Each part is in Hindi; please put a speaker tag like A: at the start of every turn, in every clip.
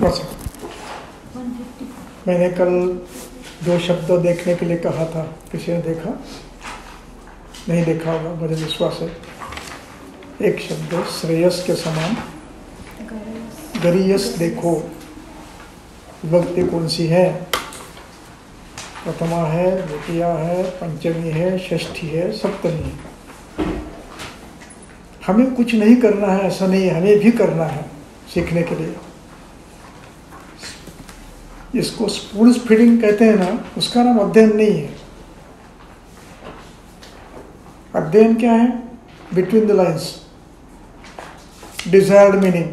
A: मैंने कल 2 शब्द देखने के लिए कहा था, किसी ने देखा? नहीं देखा होगा, मुझे विश्वास है। एक शब्द श्रेयस के समान, गरीयस देखो। विभक्ति कौन सी है? प्रथमा है, द्वितीया है, पंचमी है, षष्ठी है, सप्तमी है। हमें कुछ नहीं करना है ऐसा नहीं है, हमें भी करना है सीखने के लिए। इसको स्पून फीडिंग कहते हैं ना, उसका नाम अध्ययन नहीं है। अध्ययन क्या है? Between the lines, desired meaning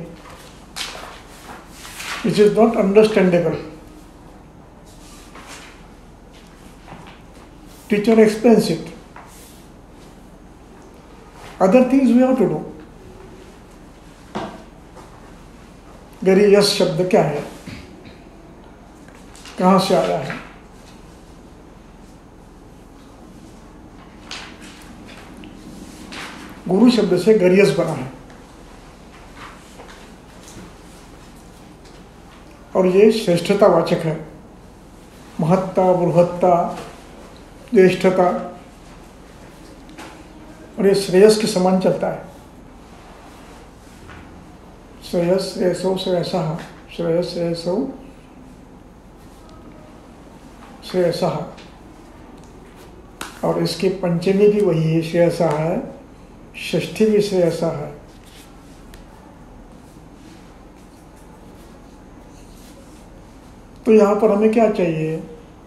A: which is not understandable. Teacher explains it. Other things we have to do. गरीयस शब्द क्या है? कहाँ से आया है? गुरु शब्द से गरीयस बना है, और ये श्रेष्ठता वाचक है। महत्ता, बृहत्ता, ज्येष्ठता, और ये श्रेयस के समान चलता है। श्रेयस, श्रेयसो, श्रेयसः, श्रेयस, श्रेयसो, श्रेयसः। और इसकी पंचमी भी वही है, श्रेयसः है, षष्ठी भी श्रेयसः है। तो यहां पर हमें क्या चाहिए?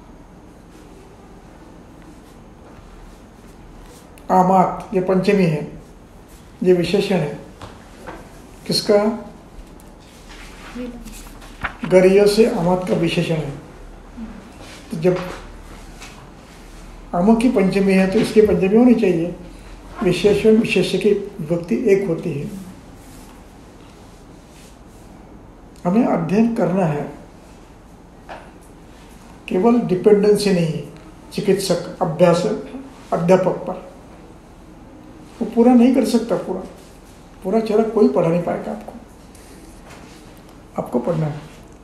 A: आमात, ये पंचमी है, ये विशेषण है। किसका? गरीय से आमात का विशेषण है। तो जब आम की पंचमी है तो इसकी पंचमी होनी चाहिए। विशेषण विशेष्य की विभक्ति एक होती है। हमें अध्ययन करना है, केवल डिपेंडेंसी नहीं, चिकित्सक, अभ्यास, अध्यापक पर वो पूरा नहीं कर सकता। पूरा चेहरा कोई पढ़ा नहीं पाएगा आपको पढ़ना है।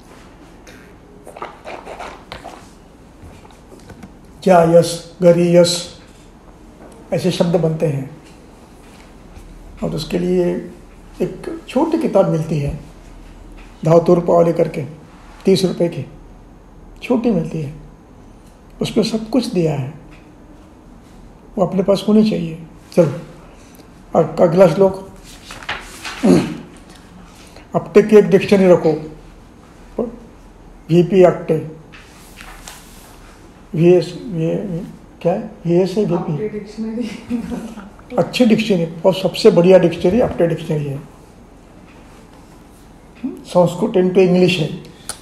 A: जायस, गरीयस ऐसे शब्द बनते हैं, और उसके लिए एक छोटी किताब मिलती है, धातुर पावली करके, 30 रुपए की छोटी मिलती है। उसमें सब कुछ दिया है, वो अपने पास होनी चाहिए। चलो अगला श्लोक। अपटे की एक डिक्शनरी रखो, वीपी अक्टे, वीएस, क्या है? वीएस है, वीपी। अच्छी डिक्शनरी और सबसे बढ़िया डिक्शनरी अपटे डिक्शनरी है। संस्कृत इनटू इंग्लिश है।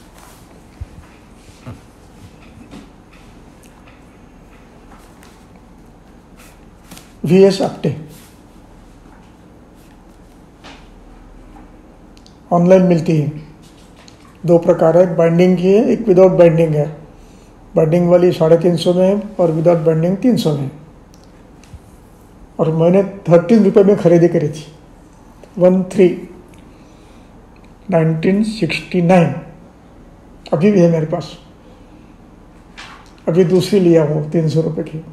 A: वीएस अपटे ऑनलाइन मिलती है। 2 प्रकार है, एक बाइंडिंग की है, एक विदाउट बाइंडिंग है। बाइंडिंग वाली 350 में है और विदाउट बाइंडिंग 300 में। और मैंने 13 रुपये में खरीदी करी थी, 1969। अभी भी है मेरे पास। अभी दूसरी लिया हूँ 300 रुपये की।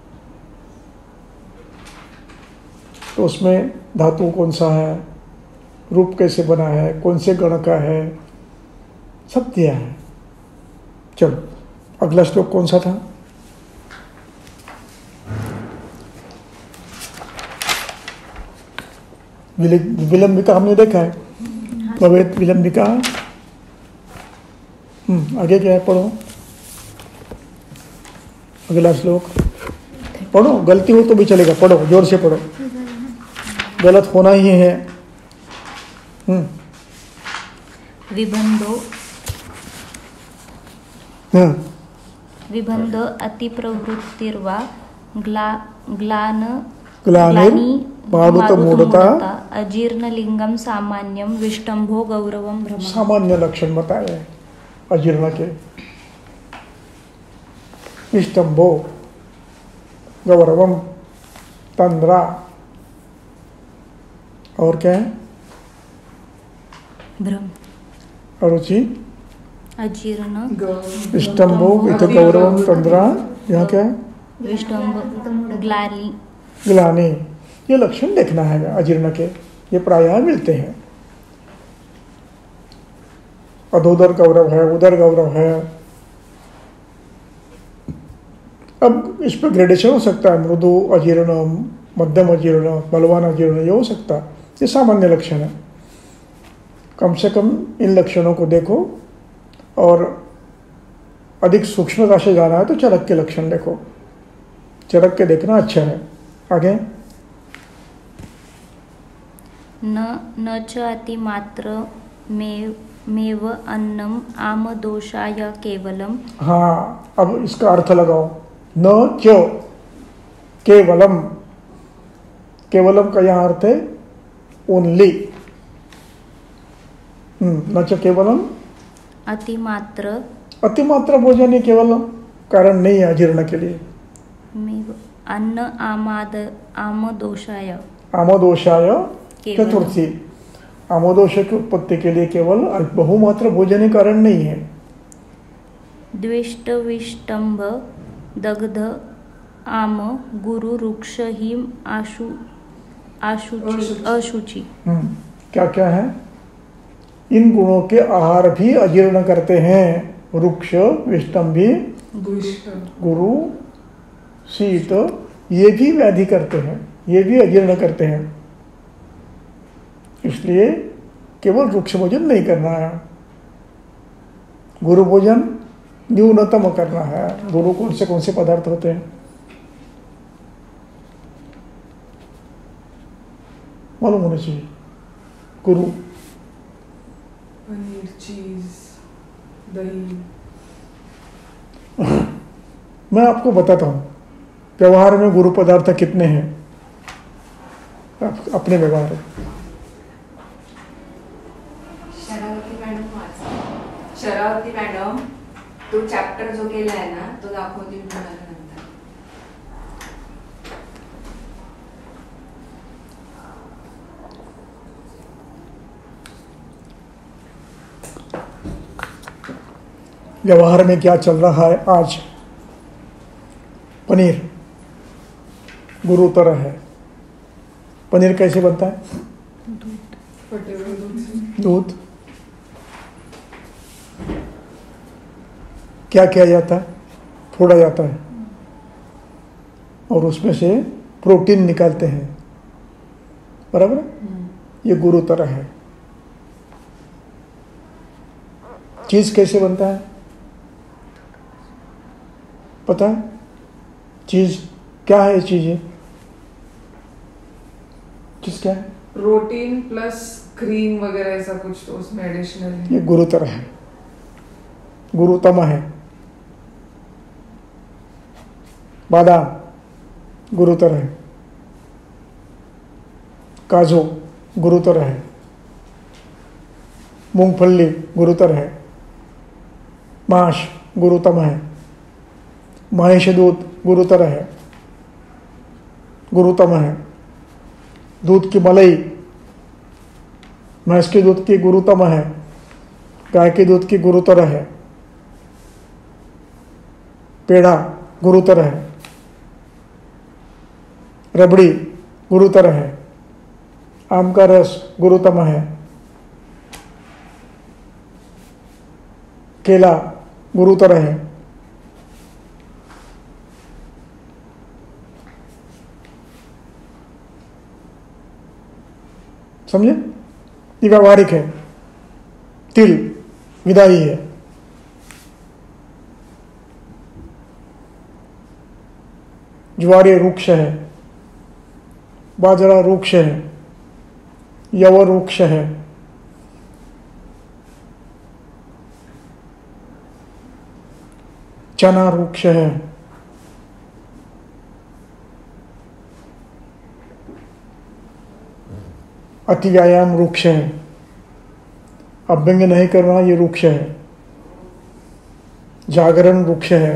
A: तो उसमें धातु कौन सा है, रूप कैसे बना है, कौन से गण का है, सब दिया है। चलो अगला श्लोक कौन सा था? विलंबिका हमने देखा है, भवेत विलंबिका। आगे क्या है? पढ़ो अगला श्लोक। पढ़ो, गलती हो तो भी चलेगा, पढ़ो, जोर से पढ़ो, गलत होना ही है।
B: विबंधो अति प्रवृत्तिर्वा
A: ग्लानि मारुत मूढ़ता
B: अजीर्ण लिंगम सामान्यम विष्टंभो गौरवम भ्रम।
A: सामान्य लक्षण बताए अजीर्ण के। विष्टंभो, गौरवम, तंद्रा, और क्या है?
B: भ्रम।
A: अरुचि
B: अजीर्ण
A: स्तंभो इत गौरवम तंद्रा, यहाँ क्या है?
B: विष्टम्भ ग्लानि
A: ग्लानि। ये लक्षण देखना है अजीर्ण के, ये प्रायः मिलते हैं। अधोदर गौरव है, उदर गौरव है। अब इस पर ग्रेडेशन हो सकता है, मृदु अजीर्ण, मध्यम अजीर्ण, बलवान अजीर्ण, ये हो सकता है। ये सामान्य लक्षण है। कम से कम इन लक्षणों को देखो, और अधिक सूक्ष्मता से जाना है तो चरक के लक्षण देखो। चरक के देखना अच्छा है। आगे
B: न च अतिमात्र मेव अन्नम आम दोषाय केवलम।
A: हाँ, अब इसका अर्थ लगाओ। न च केवलम, केवलम का यहाँ अर्थ है ओनली। न च केवलम
B: अतिमात्र,
A: अतिमात्रा भोजन ही केवल कारण नहीं है अजीर्ण के लिए।
B: अन्न आमदोषाय,
A: आमोदोषाय चतुर्थी, आमोदोष की उत्पत्ति के लिए केवल बहुमात्र भोजन ही कारण नहीं है।
B: द्विष्ट विष्टंभ दग्ध आम गुरु वृक्ष ही अशुचि।
A: क्या क्या है? इन गुणों के आहार भी अजीर्ण करते हैं। वृक्ष, विष्टंभी, गुरु, शीत, ये भी व्याधि करते हैं, ये भी अजीर्ण करते हैं। इसलिए केवल वृक्ष भोजन नहीं करना है, गुरु भोजन न्यूनतम करना है। गुरु कौन से पदार्थ होते हैं मालूम होना चाहिए। गुरु
C: पनीर, चीज, दही।
A: मैं आपको बताता हूँ व्यवहार में गुरु पदार्थ कितने हैं अपने व्यवहार में।
C: शरावती मॅडम तो चॅप्टर जो केला आहे ना तो दाखवतील तुम्हाला नंतर।
A: व्यवहार में क्या चल रहा है आज? पनीर गुरुतर है। पनीर कैसे बनता है? दूध। क्या किया जाता है? फोड़ा जाता है और उसमें से प्रोटीन निकालते हैं, बराबर। ये गुरुतर है। चीज कैसे बनता है पता है? चीज क्या है? चीज क्या है?
C: प्रोटीन प्लस क्रीम वगैरह ऐसा कुछ तो उसमें एडिशनल है।
A: ये गुरुतर है, गुरुतम है। बादाम गुरुतर है, काजू गुरुतर है, मूंगफली गुरुतर है, मांस गुरुतम है, महिष दूध गुरुतर है, गुरुतम है। दूध की मलाई, भैंस के दूध की गुरुतम है, गाय के दूध की गुरुतर है। पेड़ा गुरुतर है, रबड़ी गुरुतर है, आम का रस गुरुतम है, केला गुरुतर है। समझे? ये व्यावहारिक है। तिल विदाई है। ज्वारे वृक्ष है, बाजरा वृक्ष है, यव वृक्ष है, चना वृक्ष है, अति व्यायाम वृक्ष है, अभ्यंग नहीं करना ये वृक्ष है, जागरण वृक्ष है,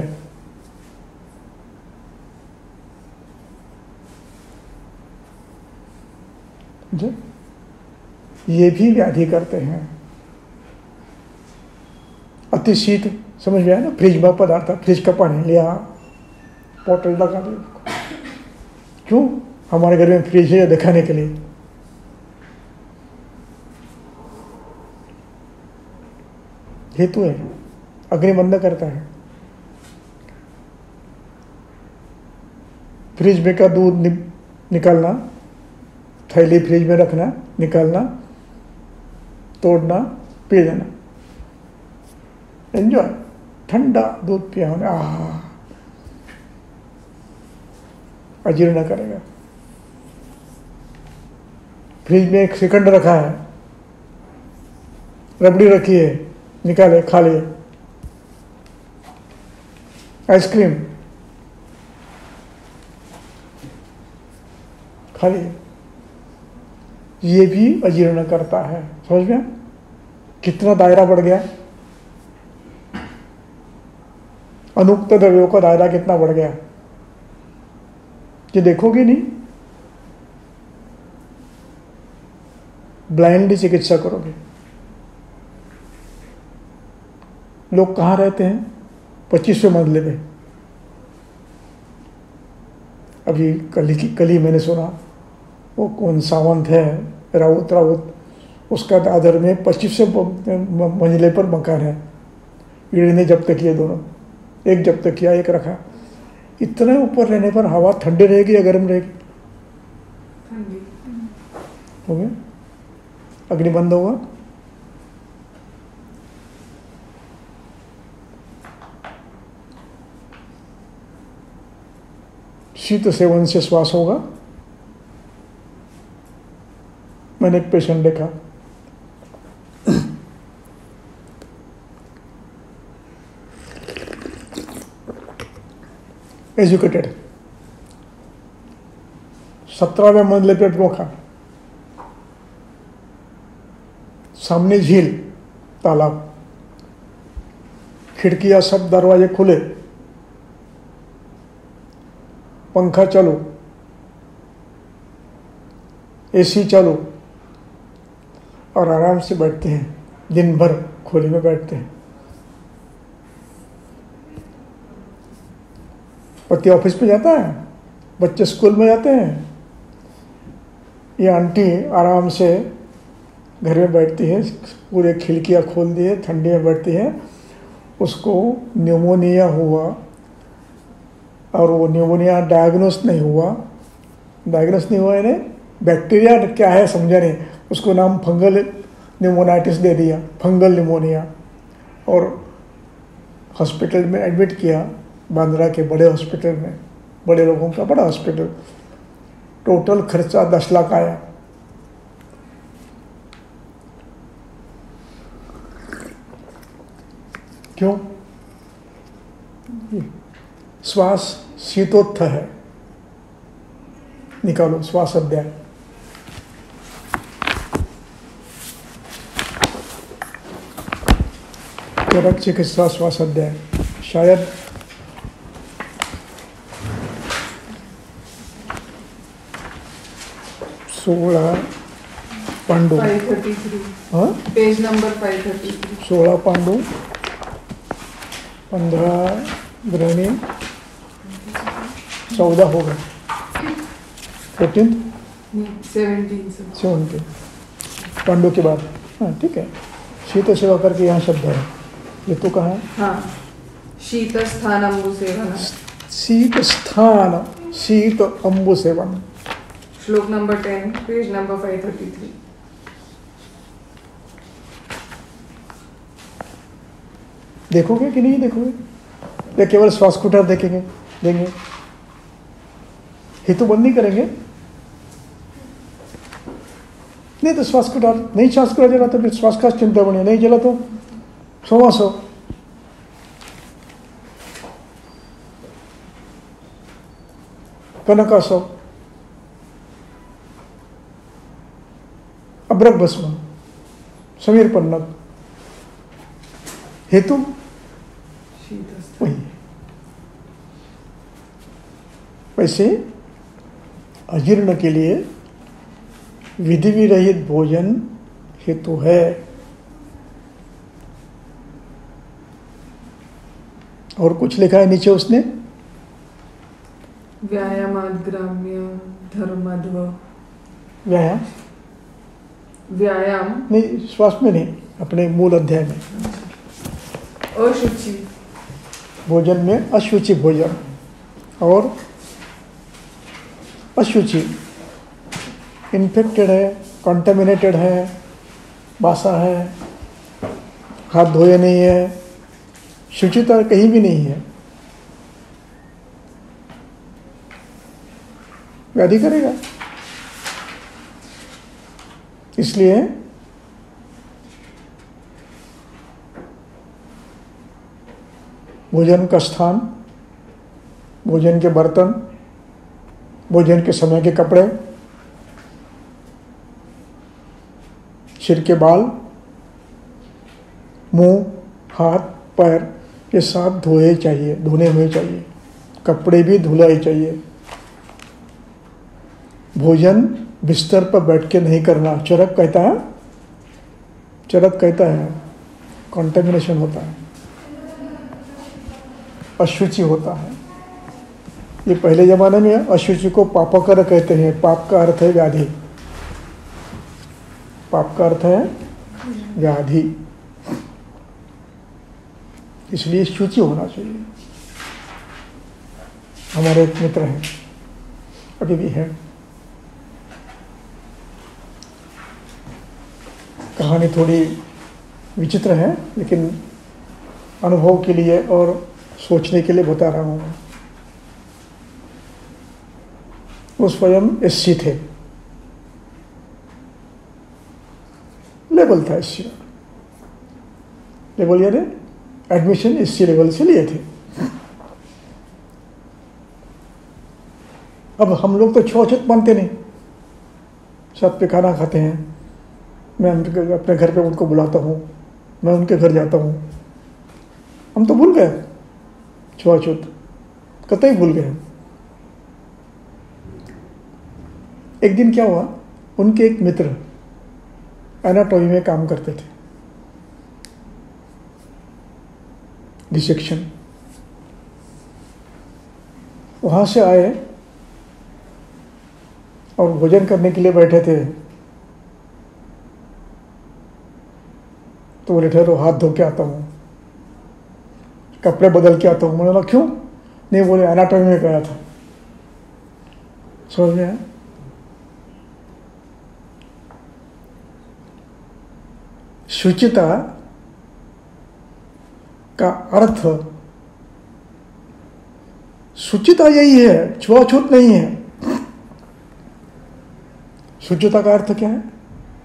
A: ये भी व्याधि करते हैं। अति शीत समझ में आया ना, फ्रिज में पदार्थ, फ्रिज का पानी लिया, बॉटल लगा दो। क्यों? हमारे घर में फ्रिज है दिखाने के लिए। हेतु है, अग्नि बंद करता है। फ्रिज में का दूध निकालना, थैली फ्रिज में रखना, निकालना, तोड़ना, पी लेना, एंजॉय। ठंडा दूध पिया होने, अजीर्ण करेगा। फ्रिज में 1 सेकंड रखा है, रबड़ी रखी है, निकाले, खा लिए। आइसक्रीम खा लिए, ये भी अजीर्ण करता है। समझ में? कितना दायरा बढ़ गया, अनुक्त द्रव्यों का दायरा कितना बढ़ गया, कि देखोगे नहीं, ब्लाइंडली चिकित्सा करोगे। लोग कहाँ रहते हैं? 25वें मंजिले पे। अभी कल ही मैंने सुना, वो कौन सावंत है, राउत, उसका दादर में 25वें मंजिले पर मकान है। ईडी ने जब्त किए दोनों, एक जब्त किया, एक रखा। इतने ऊपर रहने पर हवा ठंडी रहेगी या गर्म रहेगी? हो गया, अग्नि बंद होगा। शीत सेवन से श्वास होगा। मैंने एक पेशेंट देखा, एजुकेटेड, 17वें मंजिले पे मकान, सामने झील, तालाब, खिड़कियां सब, दरवाजे खुले, पंखा चालू, एसी चालू, और आराम से बैठते हैं, दिन भर खोली में बैठते हैं। पति ऑफिस पे जाता है, बच्चे स्कूल में जाते हैं, ये आंटी आराम से घर में बैठती है, पूरे खिड़कियाँ खोल दिए, ठंडी में बैठती है। उसको न्यूमोनिया हुआ, और वो न्यूमोनिया डायग्नोस नहीं हुआ यानी बैक्टीरिया क्या है समझा नहीं, उसको नाम फंगल न्यूमोनाइटिस दे दिया, फंगल न्यूमोनिया, और हॉस्पिटल में एडमिट किया, बांद्रा के बड़े हॉस्पिटल में, बड़े लोगों का बड़ा हॉस्पिटल। टोटल खर्चा 10 लाख आया। क्यों? श्वास शीतोत्थ है। निकालो श्वास अध्याय। त्वरक चिकित्सा श्वास अध्याय, शायद पांडु, 533,
D: पेज नंबर 533,
A: 16 पांडु, 15 गृहिणी, 14 होगा, 14 17 पांडु के बाद। हाँ ठीक है, शीत सेवा करके यहाँ शब्द है। ये तो कहा है,
D: हाँ, शीत स्थान अम्बु सेवन,
A: शीत स्थान, शीत अम्बु सेवन,
D: श्लोक नंबर 10, पेज नंबर 533।
A: देखोगे कि नहीं देखोगे? या केवल श्वास कुटर देंगे? हेतु बंद नहीं करेंगे? नहीं तो श्वास कुटर, नहीं श्वास कुटर जला तो फिर श्वास का चिंता बनी, नहीं जला तो सो कनकासो, अब्रक भस्म, समीर पन्नक, हेतु वही। वैसे अजीर्ण के लिए विधि विरहित भोजन हेतु है। और कुछ लिखा है नीचे उसने,
D: व्यायामाद ग्राम्य धर्मध्व।
A: व्यायाम
D: व्यायाम
A: नहीं, श्वास में नहीं, अपने मूल अध्याय में।
D: अशुचि,
A: भोजन में अशुचि भोजन और अशुचि इन्फेक्टेड है, कॉन्टेमिनेटेड है, बासा है, हाथ धोए नहीं है, शुचिता कहीं भी नहीं है, व्याधि करेगा। इसलिए भोजन का स्थान, भोजन के बर्तन, भोजन के समय के कपड़े, सिर के बाल, मुंह, हाथ, पैर ये सब धोए चाहिए, धोने हुए चाहिए। कपड़े भी धुलाए चाहिए। भोजन बिस्तर पर बैठ के नहीं करना। चरक कहता है, चरक कहता है कॉन्टेमिनेशन होता है, अशुचि होता है। ये पहले जमाने में अशुचि को पापकर कहते हैं। पाप का अर्थ है व्याधि, पाप का अर्थ है व्याधि, इसलिए शुचि होना चाहिए। हमारे एक मित्र हैं, अभी भी है, कहानी थोड़ी विचित्र है लेकिन अनुभव के लिए और सोचने के लिए बता रहा हूँ। वो स्वयं एससी थे, लेवल था एससी, लेवल यानी एडमिशन एससी लेवल से लिए थे। अब हम लोग तो छुआछूत मानते नहीं, साथ पे खाना खाते हैं, मैं अपने घर पे उनको बुलाता हूँ, मैं उनके घर जाता हूँ। हम तो भूल गए छुआछूत, कतई भूल गए। एक दिन क्या हुआ, उनके एक मित्र एनाटॉमी में काम करते थे, डिसेक्शन। वहाँ से आए और भोजन करने के लिए बैठे थे, तो बोले ठहरो हाथ धो के आता हूँ, कपड़े बदल के आता हूँ। मैंने बोला क्यों? नहीं, बोले एनाटॉमी में गया था। समझ में आया? शुचिता का अर्थ, शुचिता यही है, छुआछूत नहीं है। शुचिता का अर्थ क्या है?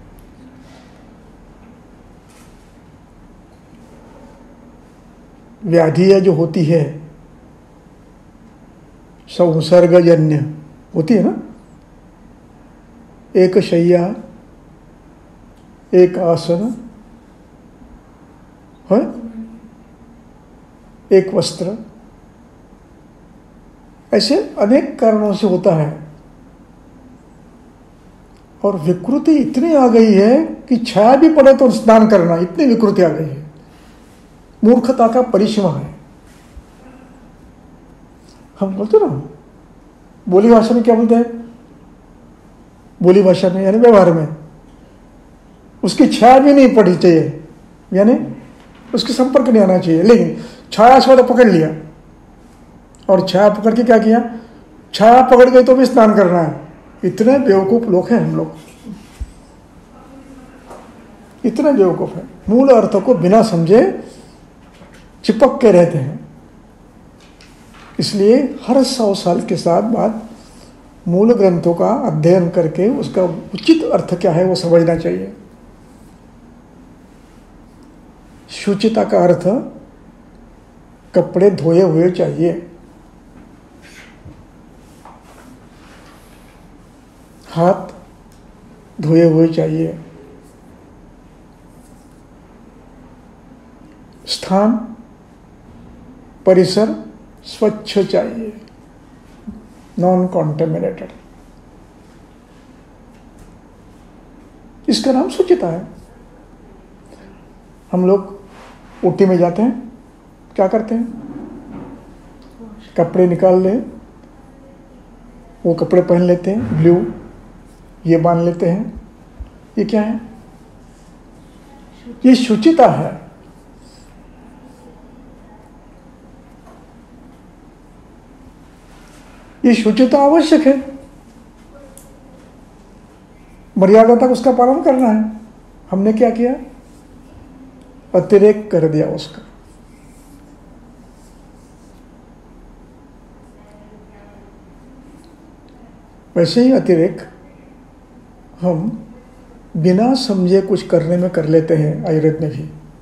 A: व्याधियां जो होती है संसर्गजन्य होती है ना, एक शैया, एक आसन है, एक वस्त्र, ऐसे अनेक कारणों से होता है। और विकृति इतनी आ गई है कि छाया भी पड़े तो स्नान करना, इतनी विकृति आ गई है। मूर्खता का परिसीमा है। हम बोलते ना, बोली भाषा में क्या बोलते हैं? बोली भाषा में यानी व्यवहार में उसकी छाया भी नहीं पड़नी चाहिए, यानी उसके संपर्क नहीं आना चाहिए। लेकिन छाया से पकड़ लिया, और छाया पकड़ के क्या किया? छाया पकड़ गई तो भी स्नान करना है। इतने बेवकूफ लोग हैं हम लोग, इतने बेवकूफ है, मूल अर्थ को बिना समझे चिपक के रहते हैं। इसलिए हर 100 साल के साथ बाद मूल ग्रंथों का अध्ययन करके उसका उचित अर्थ क्या है वो समझना चाहिए। शुचिता का अर्थ कपड़े धोए हुए चाहिए, हाथ धोए हुए चाहिए, स्थान परिसर स्वच्छ चाहिए, नॉन कॉन्टेमिनेटेड। इसका नाम शुचिता है। हम लोग ऊटी में जाते हैं, क्या करते हैं? कपड़े निकाल लें, वो कपड़े पहन लेते हैं ब्लू, ये बांध लेते हैं। ये क्या है? ये शुचिता है। ये शुचिता आवश्यक है, मर्यादा तक उसका पालन करना है। हमने क्या किया? अतिरेक कर दिया उसका। वैसे ही अतिरेक हम बिना समझे कुछ करने में कर लेते हैं। आयुर्वेद में भी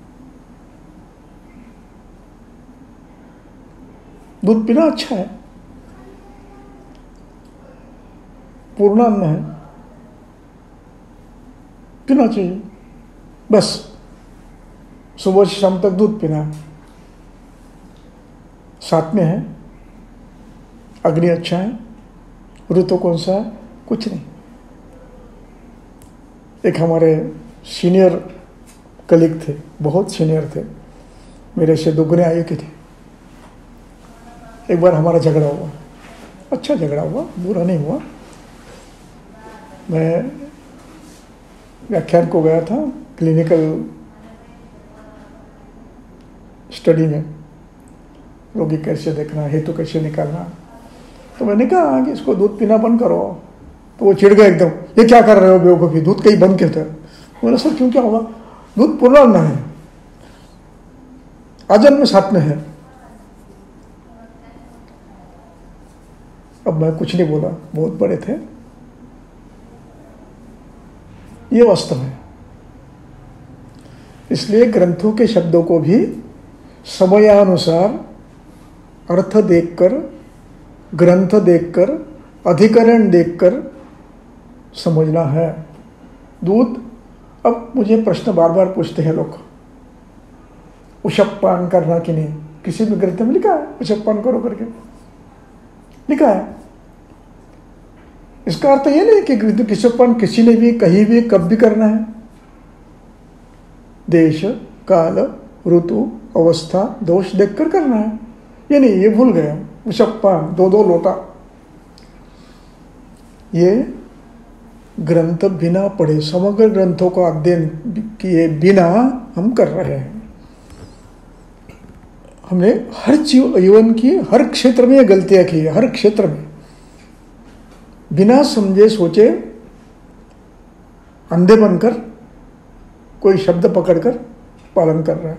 A: दूध पीना अच्छा है, पूर्णान्न है, पीना चाहिए। बस सुबह से शाम तक दूध पीना है। साथ में है अग्नि अच्छा है, ऋतु कौन सा है? कुछ नहीं। एक हमारे सीनियर कलीग थे, बहुत सीनियर थे, मेरे से दुगने आयु के थे। एक बार हमारा झगड़ा हुआ, अच्छा झगड़ा हुआ, बुरा नहीं हुआ। मैं व्याख्यान को गया था क्लिनिकल स्टडी में, रोगी कैसे देखना, हेतु कैसे निकालना। तो मैंने कहा कि इसको दूध पीना बंद करो। तो वो चिढ़ गया एकदम, ये क्या कर रहे हो बेवकूफ़ी, दूध कहीं बंद क्यों था? बोला सर क्यों, क्या होगा? दूध पूर्णान्न है, आजन्म में साथ में है। अब मैं कुछ नहीं बोला, बहुत बड़े थे। ये वास्तव है। इसलिए ग्रंथों के शब्दों को भी समयानुसार अर्थ देखकर, ग्रंथ देखकर, अधिकरण देखकर समझना है। दूध, अब मुझे प्रश्न बार बार पूछते हैं लोग, उषपान करना कि नहीं? किसी भी ग्रंथ में लिखा है उषपान करो करके, लिखा है। इसका अर्थ ये नहीं कि उषपान किसी ने भी कहीं भी कब भी करना है। देश, काल, ऋतु, अवस्था, दोष देखकर करना है। ये नहीं, ये भूल गए। उषपान 2-2 लोटा, ये ग्रंथ बिना पढ़े, समग्र ग्रंथों का अध्ययन किए बिना हम कर रहे हैं। हमने हर जीवन की हर क्षेत्र में ये गलतियां की है, हर क्षेत्र में बिना समझे सोचे अंधे बनकर कोई शब्द पकड़कर पालन कर रहा है।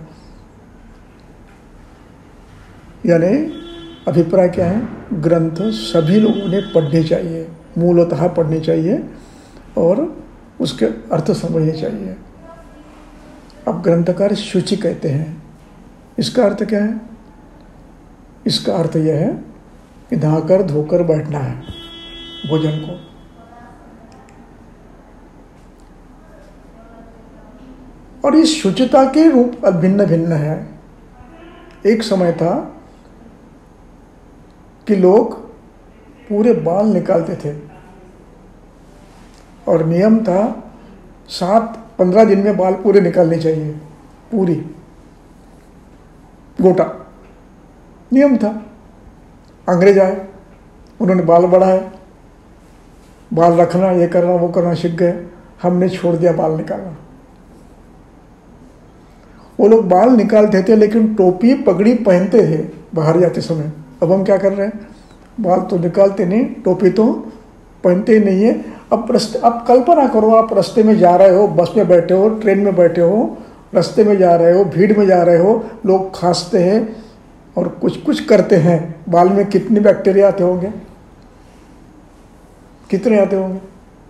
A: यानी अभिप्राय क्या है? ग्रंथ सभी लोगों ने पढ़ने चाहिए, मूलतः पढ़ने चाहिए और उसके अर्थ समझने चाहिए। अब ग्रंथकार शुचि कहते हैं, इसका अर्थ क्या है? इसका अर्थ यह है कि नहाकर धोकर बैठना है भोजन को। और इस शुचिता के रूप भिन्न भिन्न है। एक समय था कि लोग पूरे बाल निकालते थे और नियम था 7-15 दिन में बाल पूरे निकालने चाहिए, पूरी गोटा नियम था। अंग्रेज आए, उन्होंने बाल बढ़ाए, बाल रखना, ये करना, वो करना सीख गए। हमने छोड़ दिया बाल निकालना। वो लोग बाल निकालते थे लेकिन टोपी पगड़ी पहनते थे बाहर जाते समय। अब हम क्या कर रहे हैं? बाल तो निकालते नहीं, टोपी तो पहनते ही नहीं है। अब कल्पना करो, आप रास्ते में जा रहे हो, बस में बैठे हो, ट्रेन में बैठे हो, रास्ते में जा रहे हो, भीड़ में जा रहे हो, लोग खांसते हैं और कुछ कुछ करते हैं, बाल में कितने बैक्टीरिया आते होंगे? कितने आते होंगे?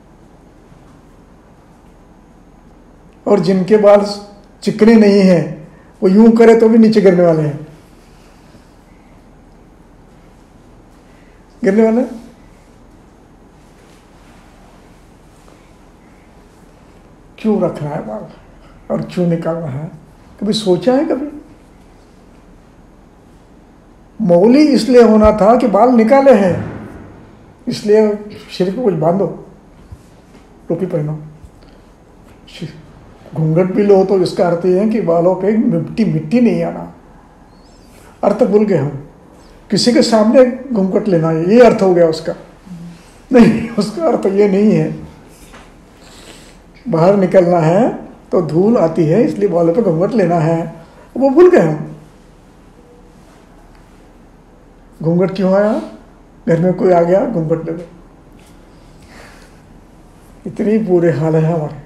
A: और जिनके बाल चिकने नहीं हैं वो यूं करे तो भी नीचे गिरने वाले हैं, गिरने वाले। क्यों रखना है बाल और क्यों निकालना है? कभी सोचा है? कभी मौली इसलिए होना था कि बाल निकाले हैं, इसलिए सिर पे कुछ बांधो, टोपी पहनो, घूंघट भी लो। तो इसका अर्थ यह है कि बालों पे मिट्टी नहीं आना। अर्थ भूल गए हम। किसी के सामने घूंघट लेना है, ये अर्थ हो गया उसका। नहीं, उसका अर्थ ये नहीं है। बाहर निकलना है तो धूल आती है, इसलिए बालों पे घूंघट लेना है, वो भूल गए हम। घूंघट क्यों आया? घर में कोई आ गया, घूंघट ले लो। इतनी बुरे हाल है हमारे।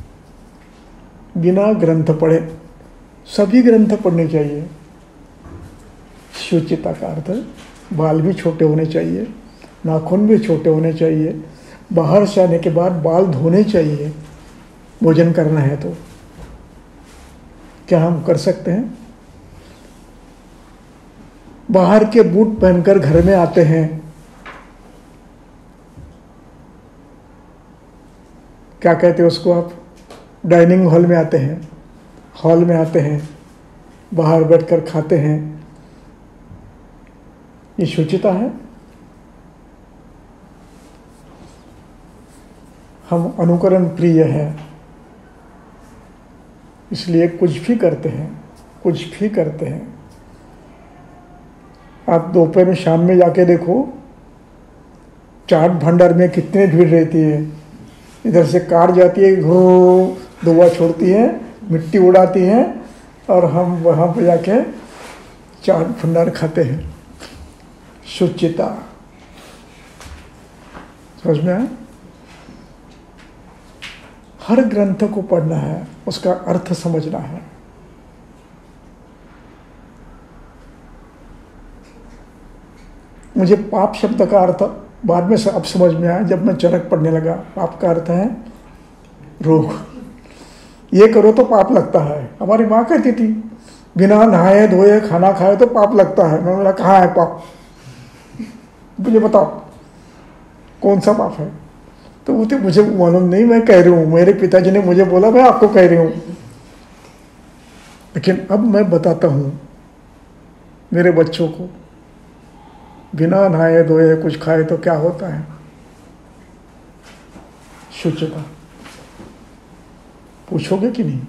A: बिना ग्रंथ पढ़े, सभी ग्रंथ पढ़ने चाहिए। शुचिता का अर्थ, बाल भी छोटे होने चाहिए, नाखून भी छोटे होने चाहिए, बाहर से आने के बाद बाल धोने चाहिए, भोजन करना है तो। क्या हम कर सकते हैं? बाहर के बूट पहनकर घर में आते हैं, क्या कहते हैं उसको आप? डाइनिंग हॉल में आते हैं, हॉल में आते हैं, बाहर बैठकर खाते हैं, ये शुचिता है? हम अनुकरण प्रिय हैं, इसलिए कुछ भी करते हैं, कुछ भी करते हैं। आप दोपहर में, शाम में जाके देखो, चाट भंडार में कितनी भीड़ रहती है। इधर से कार जाती है, घो धुआं छोड़ती है, मिट्टी उड़ाती है, और हम वहाँ पे जाके चाट भंडार खाते हैं। शुचिता, समझ में आया? हर ग्रंथ को पढ़ना है, उसका अर्थ समझना है। मुझे पाप शब्द का अर्थ बाद में अब समझ में आया, जब मैं चरक पढ़ने लगा। पाप का अर्थ है रोग। ये करो तो पाप लगता है। हमारी माँ कहती थी, बिना नहाए धोए खाना खाए तो पाप लगता है। मैं बोला, कहाँ है पाप? मुझे बताओ कौन सा पाप है? तो वो तो मुझे मालूम नहीं, मैं कह रही हूँ, मेरे पिताजी ने मुझे बोला, मैं आपको कह रही हूँ। लेकिन अब मैं बताता हूँ मेरे बच्चों को, बिना नहाए धोए कुछ खाए तो क्या होता है? शुचिता। पूछोगे कि नहीं?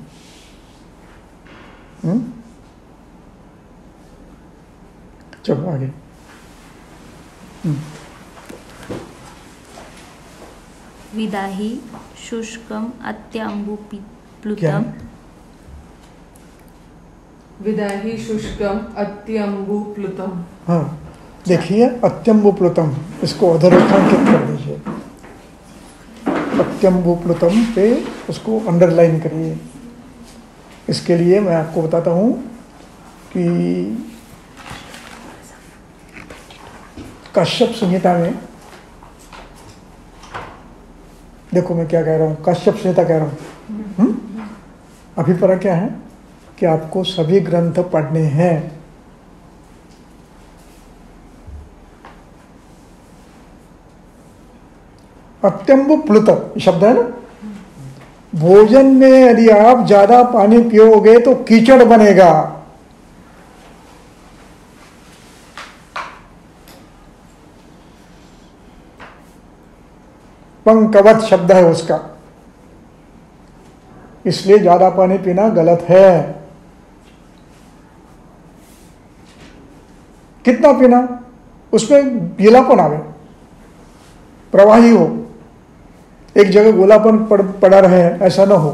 A: चलो आगे।
B: विदाहि शुष्कम अत्यंबुप्लुतम।
A: क्या?
D: विदाहि शुष्कम अत्यंबुप्लुतम।
A: हाँ, देखिए, अत्यंबुप्लुतम, इसको अधोरेखांकित कर दीजिए। अत्यंबुप्लुतम पे उसको अंडरलाइन करिए। इसके लिए मैं आपको बताता हूँ कि कश्यप संहिता में, देखो मैं क्या कह रहा हूँ, कश्यप संहिता कह रहा हूँ। अभिप्राय क्या है कि आपको सभी ग्रंथ पढ़ने हैं। अत्यंबुप्लुत शब्द है ना। भोजन में यदि आप ज्यादा पानी पियोगे तो कीचड़ बनेगा। पंकवत शब्द है उसका, इसलिए ज्यादा पानी पीना गलत है। कितना पीना? उसमें गीलापन आवे, प्रवाही हो, एक जगह गोलापन पड़ा रहे, ऐसा ना हो।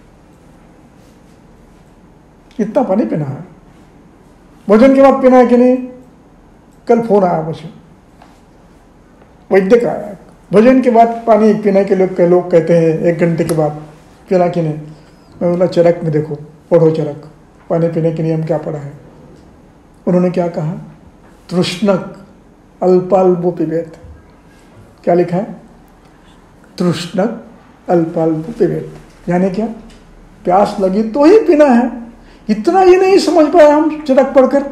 A: कितना पानी पीना है? भोजन के बाद पीना है कि नहीं? कल फोन आया मुझे, वैद्य का आया, भोजन के बाद पानी पीने के लोग कहते हैं 1 घंटे के बाद पीना कि नहीं। मैं बोला, चरक में देखो, पढ़ो चरक, पानी पीने के नियम क्या पढ़ा है। उन्होंने क्या कहा? तृष्णक अल्पाल्पो पिबेत। क्या लिखा है? तृष्णक अल्पाल्पो पिबेत, यानी क्या? प्यास लगी तो ही पीना है। इतना ही नहीं समझ पाए हम चरक पढ़कर?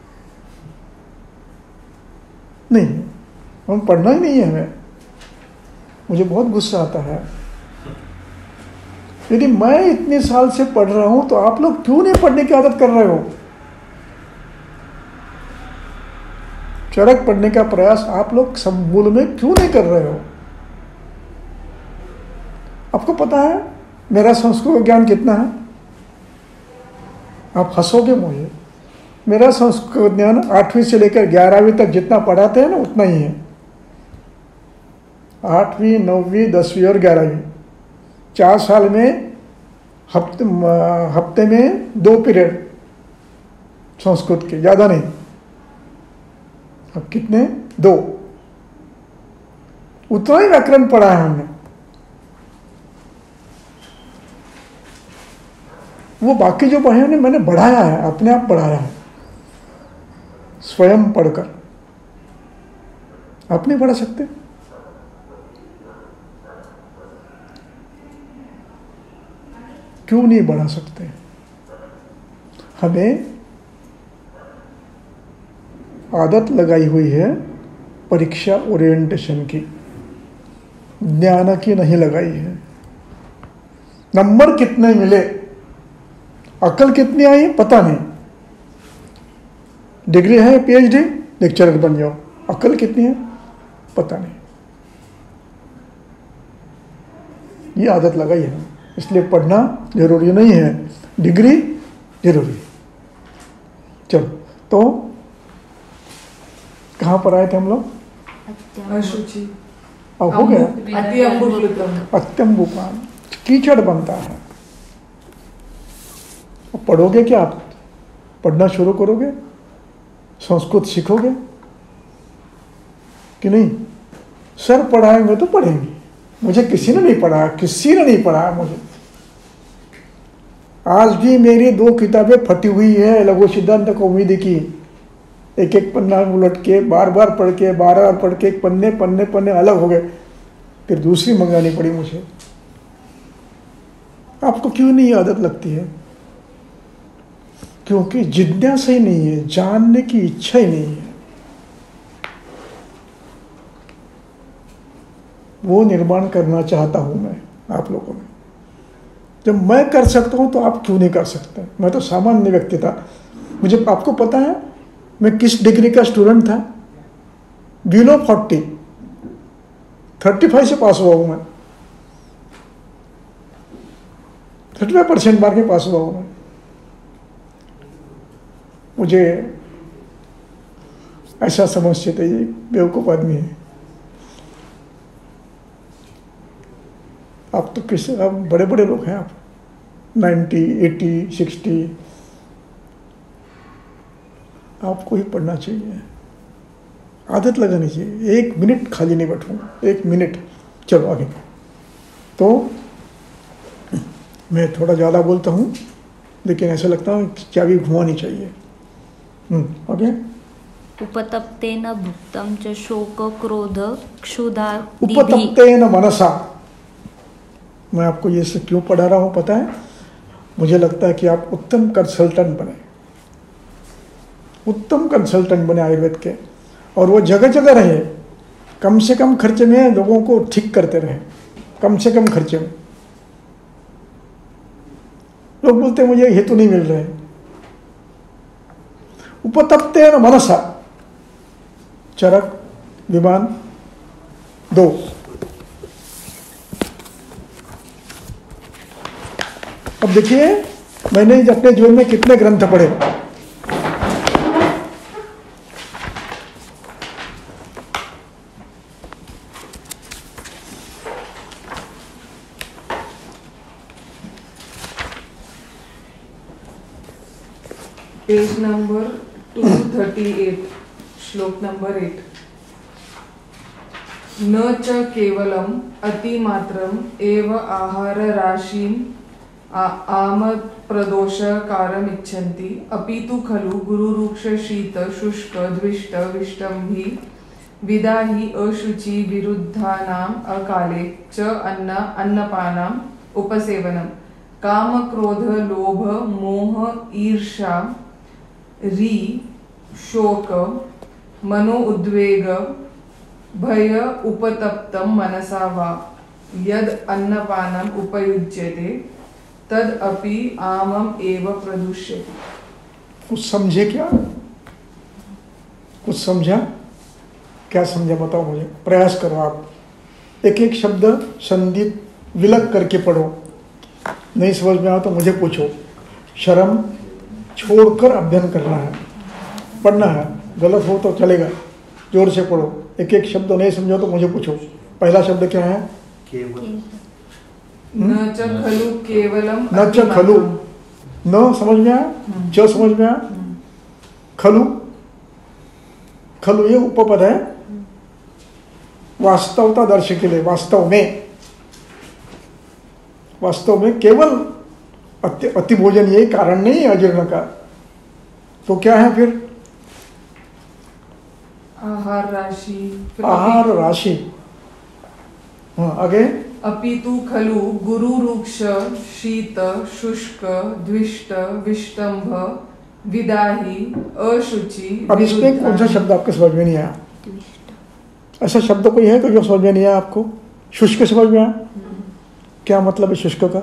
A: नहीं, हम पढ़ना ही नहीं है हमें। मुझे बहुत गुस्सा आता है, यदि मैं इतने साल से पढ़ रहा हूं तो आप लोग क्यों नहीं पढ़ने की आदत कर रहे हो? चरक पढ़ने का प्रयास आप लोग समूल में क्यों नहीं कर रहे हो? आपको पता है मेरा संस्कृत ज्ञान कितना है? आप हंसोगे मुझे, मेरा संस्कृत ज्ञान 8वीं से लेकर 11वीं तक जितना पढ़ाते हैं ना उतना ही है। 8वीं 9वीं 10वीं और 11वीं 4 साल में हफ्ते में 2 पीरियड संस्कृत के, ज़्यादा नहीं। अब कितने? 2। उतना ही व्याकरण पढ़ा है हमने। वो बाकी जो पढ़े हैं मैंने बढ़ाया है, अपने आप बढ़ाया है, स्वयं पढ़कर। आप नहीं पढ़ा सकते? क्यों नहीं बढ़ा सकते? हमें आदत लगाई हुई है परीक्षा ओरिएंटेशन की, ज्ञान की नहीं लगाई है। नंबर कितने मिले, अकल कितनी आई पता नहीं। डिग्री है, पीएचडी, लेक्चरर बन जाओ, अकल कितनी है पता नहीं। ये आदत लगाई है, इसलिए पढ़ना जरूरी नहीं है, डिग्री जरूरी है। चलो, तो कहाँ पर आए थे हम लोग?
D: अशुचि।
A: अब हो गया। अत्यंबुपान, कीचड़ बनता है। पढ़ोगे क्या? आप पढ़ना शुरू करोगे, संस्कृत सीखोगे कि नहीं? सर पढ़ाएंगे तो पढ़ेंगे। मुझे किसी ने नहीं पढ़ाया, किसी ने नहीं पढ़ाया मुझे। आज भी मेरी 2 किताबें फटी हुई है लघु सिद्धांत कौमुदी की। एक पन्ना उलट के बार बार पढ़ के, बार पढ़ के, पन्ने अलग हो गए, फिर दूसरी मंगानी पड़ी मुझे। आपको क्यों नहीं आदत लगती है? क्योंकि जिज्ञासा ही नहीं है, जानने की इच्छा ही नहीं है। वो निर्माण करना चाहता हूं मैं आप लोगों में। जब मैं कर सकता हूं तो आप क्यों नहीं कर सकते? मैं तो सामान्य व्यक्ति था। मुझे, आपको पता है मैं किस डिग्री का स्टूडेंट था? बिलो 40, 35 से पास हुआ हूं मैं। 35% मार्क में पास हुआ हूं मैं। मुझे ऐसा समझते थे ये बेवकूफ आदमी है। आप तो किस, आप बड़े बड़े लोग हैं, आप 90, 80, 60। आपको ही पढ़ना चाहिए, आदत लगानी चाहिए। 1 मिनट खाली नहीं बैठूंगा, 1 मिनट। चलो आगे। तो मैं थोड़ा ज़्यादा बोलता हूँ, लेकिन ऐसा लगता है क्या भी घुमानी चाहिए। ओके।
B: उपतप्तेन भुक्तं च शोक क्रोध क्षुधा
A: उपतप्तेन मनसा। मैं आपको ये से क्यों पढ़ा रहा हूँ पता है? मुझे लगता है कि आप उत्तम कंसल्टेंट बने, उत्तम कंसल्टेंट बने आयुर्वेद के, और वो जगह जगह रहे, कम से कम खर्चे में लोगों को ठीक करते रहे, कम से कम खर्चे में। लोग बोलते हैं मुझे हेतु नहीं मिल रहे। उपतप्तेन मनसा, चरक विमान 2। अब देखिए मैंने अपने जीवन में कितने ग्रंथ पढ़े।
D: पेज नंबर 238, श्लोक नंबर 8। न च केवलम अतिमात्रम एव आहार राशिम आमप्रदोषकारमिच्छन्ति अपितु खलु गुरुरुक्ष शीत शुष्क द्विष्ट विष्टंभि विदाहि अशुचि विरुद्धानाम अकाले च अन्नपानाम उपसेवनम काम क्रोध लोभ मोह ईर्षा री शोक मनो उद्वेग भय उपतप्तम मनसा वा यद अन्नपानम उपयुज्यते तद अपि आमम एव प्रदुष्यते।
A: कुछ समझे क्या? कुछ समझा? क्या समझा बताओ मुझे। प्रयास करो आप, एक एक शब्द संधि विलग करके पढ़ो। नहीं समझ में आओ तो मुझे पूछो। शर्म छोड़कर अध्ययन करना है। पढ़ना है, गलत हो तो चलेगा, जोर से पढ़ो, एक एक शब्द नहीं समझो तो मुझे पूछो। पहला शब्द क्या है?
D: न च खलु केवलम
A: न च खलु, न समझ में आया, च समझ में आया, खलु, खलु ये उपपद है, वास्तवता दर्श के लिए, वास्तव में केवल अति भोजन ये कारण नहीं है अजीर्ण का। तो क्या है फिर?
D: आहार राशि,
A: आहार राशि। हाँ, आगे
D: अपितु खलु गुरु रुक्ष शीत शुष्क द्विष्ट विष्टंभ विदाही अशुचि।
A: अब इसमें कौन सा शब्द आपके समझ में नहीं आया? ऐसा शब्द कोई है जो समझ में नहीं आया आपको? शुष्क समझ में आया? क्या मतलब है शुष्क का?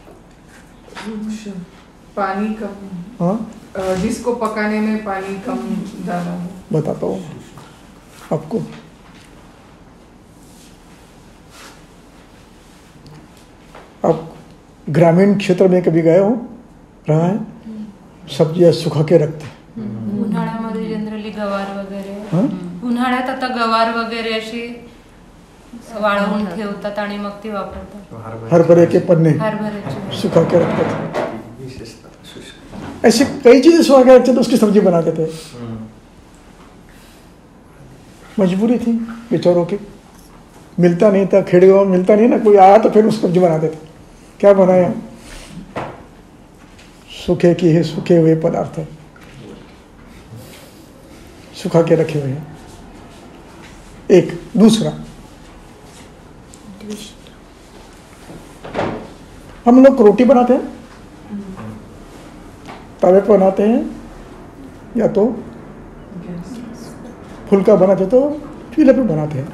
D: पानी कम।
A: हाँ,
D: जिसको पकाने में पानी कम डाला हो।
A: बताता हूँ आपको। आप ग्रामीण क्षेत्र में कभी गए हो? रहा है? सब्जियां सुखा के रखते हैं।
B: उन्हाळ्यामध्ये जनरली गवार वगैरे,
A: हाँ?
B: उन्हाळ्यात आता गवार वगैरे अशी वाळवून ठेवतात आणि मग ती वापरतात।
A: हरभरे के पन्ने
B: हरभऱ्याची
A: सुखा के रखते थे। ऐसे कई चीजें सुखा के रखते थे, उसकी सब्जी बनाते थे। मजबूरी थी बेचारों की, मिलता नहीं था, खेड़गांव में मिलता नहीं ना, कोई आया तो फिर उसकी सब्जी बनाते थे। क्या बनाया? सूखे हुए पदार्थ सुखा के रखे हुए हैं। एक दूसरा, हम लोग रोटी बनाते हैं, तवे पर बनाते हैं, या तो फुल्का बनाते तो चूल्हे पे बनाते हैं।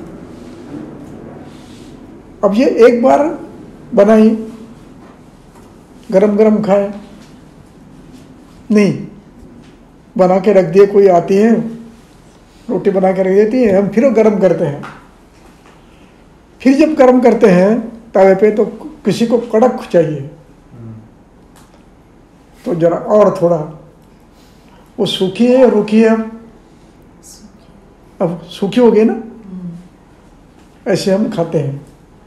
A: अब ये एक बार बनाई, गरम गरम खाए नहीं, बना के रख दिए, कोई आती है रोटी बना के रख देती है, हम फिर गरम करते हैं। फिर जब गरम करते हैं तवे पे तो किसी को कड़क चाहिए, तो जरा और थोड़ा, वो सूखी है रूखी है, अब सूखी हो गई ना, ऐसे हम खाते हैं।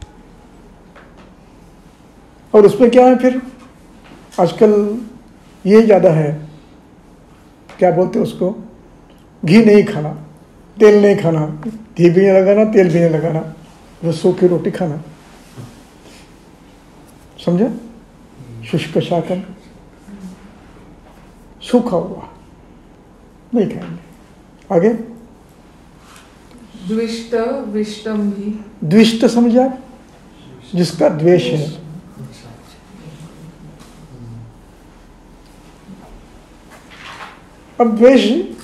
A: और उसमें क्या है फिर आजकल ये ज़्यादा है, क्या बोलते हैं उसको, घी नहीं खाना, तेल नहीं खाना, घी भी नहीं लगाना, तेल भी नहीं लगाना, वो सूखी रोटी खाना, समझे? शुष्क शाकन, सूखा हुआ नहीं खाएंगे। आगे
D: द्विष्ट विष्टंभी।
A: द्विष्ट समझा? जिसका द्वेष है। अब द्वेष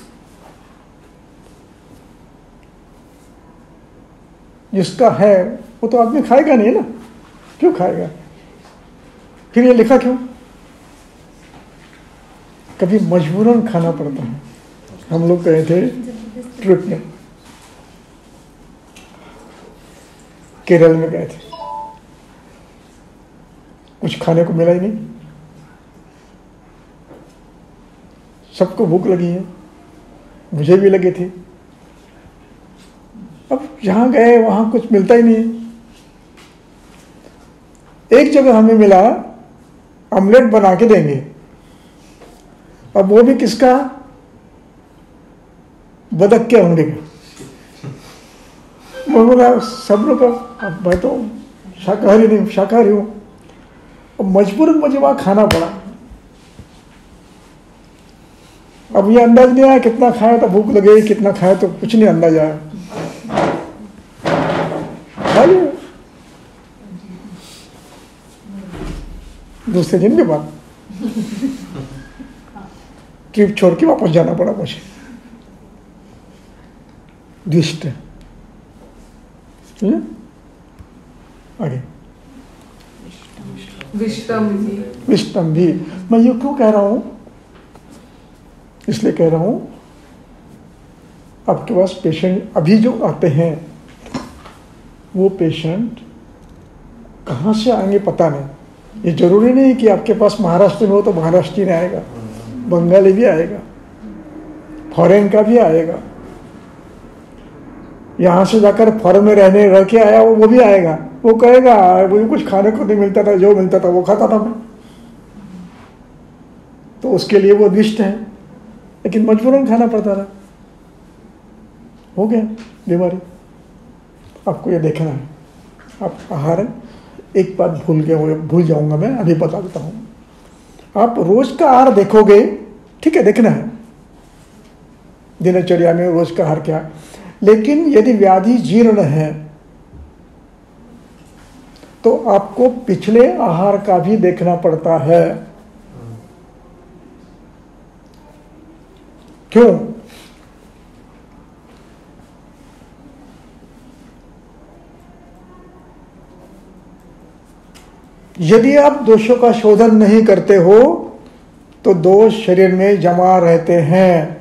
A: जिसका है वो तो आदमी खाएगा नहीं ना, क्यों खाएगा? फिर ये लिखा क्यों? कभी मजबूरन खाना पड़ता है। हम लोग गए थे ट्रिप में, केरल में गए थे, कुछ खाने को मिला ही नहीं, सबको भूख लगी है, मुझे भी लगी थी। अब जहां गए वहां कुछ मिलता ही नहीं। एक जगह हमें मिला, ऑमलेट बना के देंगे, अब वो भी किसका? बदक के अंडे का। मैं बोला सब का, अब मैं तो शाकाहारी नहीं, शाकाहारी हूं, अब मजबूरन मुझे वहां खाना पड़ा। अब ये अंदाज नहीं आया कितना खाया तो भूख लगे, कितना खाया तो कुछ नहीं अंदाज आया। दूसरे दिन के बाद ट्रिप छोड़ के वापस जाना पड़ा मुझे। दुष्ट। आगे विष्टंभी। मैं ये क्यों कह रहा हूं? इसलिए कह रहा हूं, आपके पास पेशेंट अभी जो आते हैं वो पेशेंट कहाँ से आएंगे पता नहीं। ये जरूरी नहीं कि आपके पास महाराष्ट्र में हो तो महाराष्ट्री नहीं आएगा, बंगाली भी आएगा, फॉरेन का भी आएगा, यहाँ से जाकर फॉरेन में रह के आया वो भी आएगा। वो कहेगा मुझे कुछ खाने को नहीं मिलता था, जो मिलता था वो खाता था मैं। तो उसके लिए वो दिष्ट है, लेकिन मजबूरन खाना पड़ता था। हो गया बीमारी। आपको ये देखना है। आप आहार, एक बात भूल जाऊंगा मैं, अभी बता देता हूँ। आप रोज का आहार देखोगे, ठीक है, देखना है दिनचर्या में रोज का आहार क्या। लेकिन यदि व्याधि जीर्ण है तो आपको पिछले आहार का भी देखना पड़ता है। क्यों? यदि आप दोषों का शोधन नहीं करते हो तो दोष शरीर में जमा रहते हैं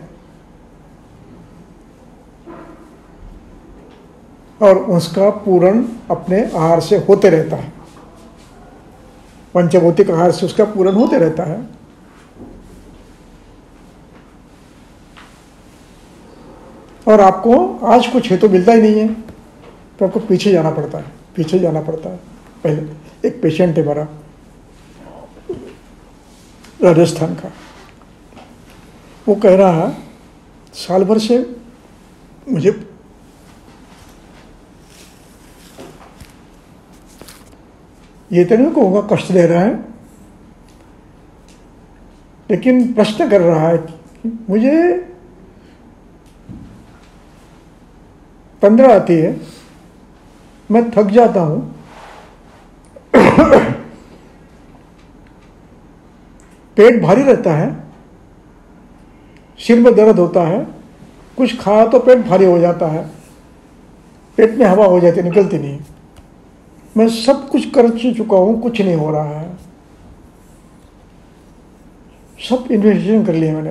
A: और उसका पूरण अपने आहार से होते रहता है। पंचभौतिक आहार से उसका पूरण होते रहता है। और आपको आज कुछ हेतु मिलता ही नहीं है तो आपको पीछे जाना पड़ता है, पीछे जाना पड़ता है। पहले एक पेशेंट है मेरा राजस्थान का, वो कह रहा है साल भर से मुझे ये तो नहीं कहूँगा कष्ट दे रहा है, लेकिन प्रश्न कर रहा है कि मुझे 15 आती है, मैं थक जाता हूं, पेट भारी रहता है, सिर में दर्द होता है, कुछ खाया तो पेट भारी हो जाता है, पेट में हवा हो जाती है, निकलती नहीं। मैं सब कुछ कर चुका हूं, कुछ नहीं हो रहा है। सब इन्वेस्टिगेशन कर लिया मैंने,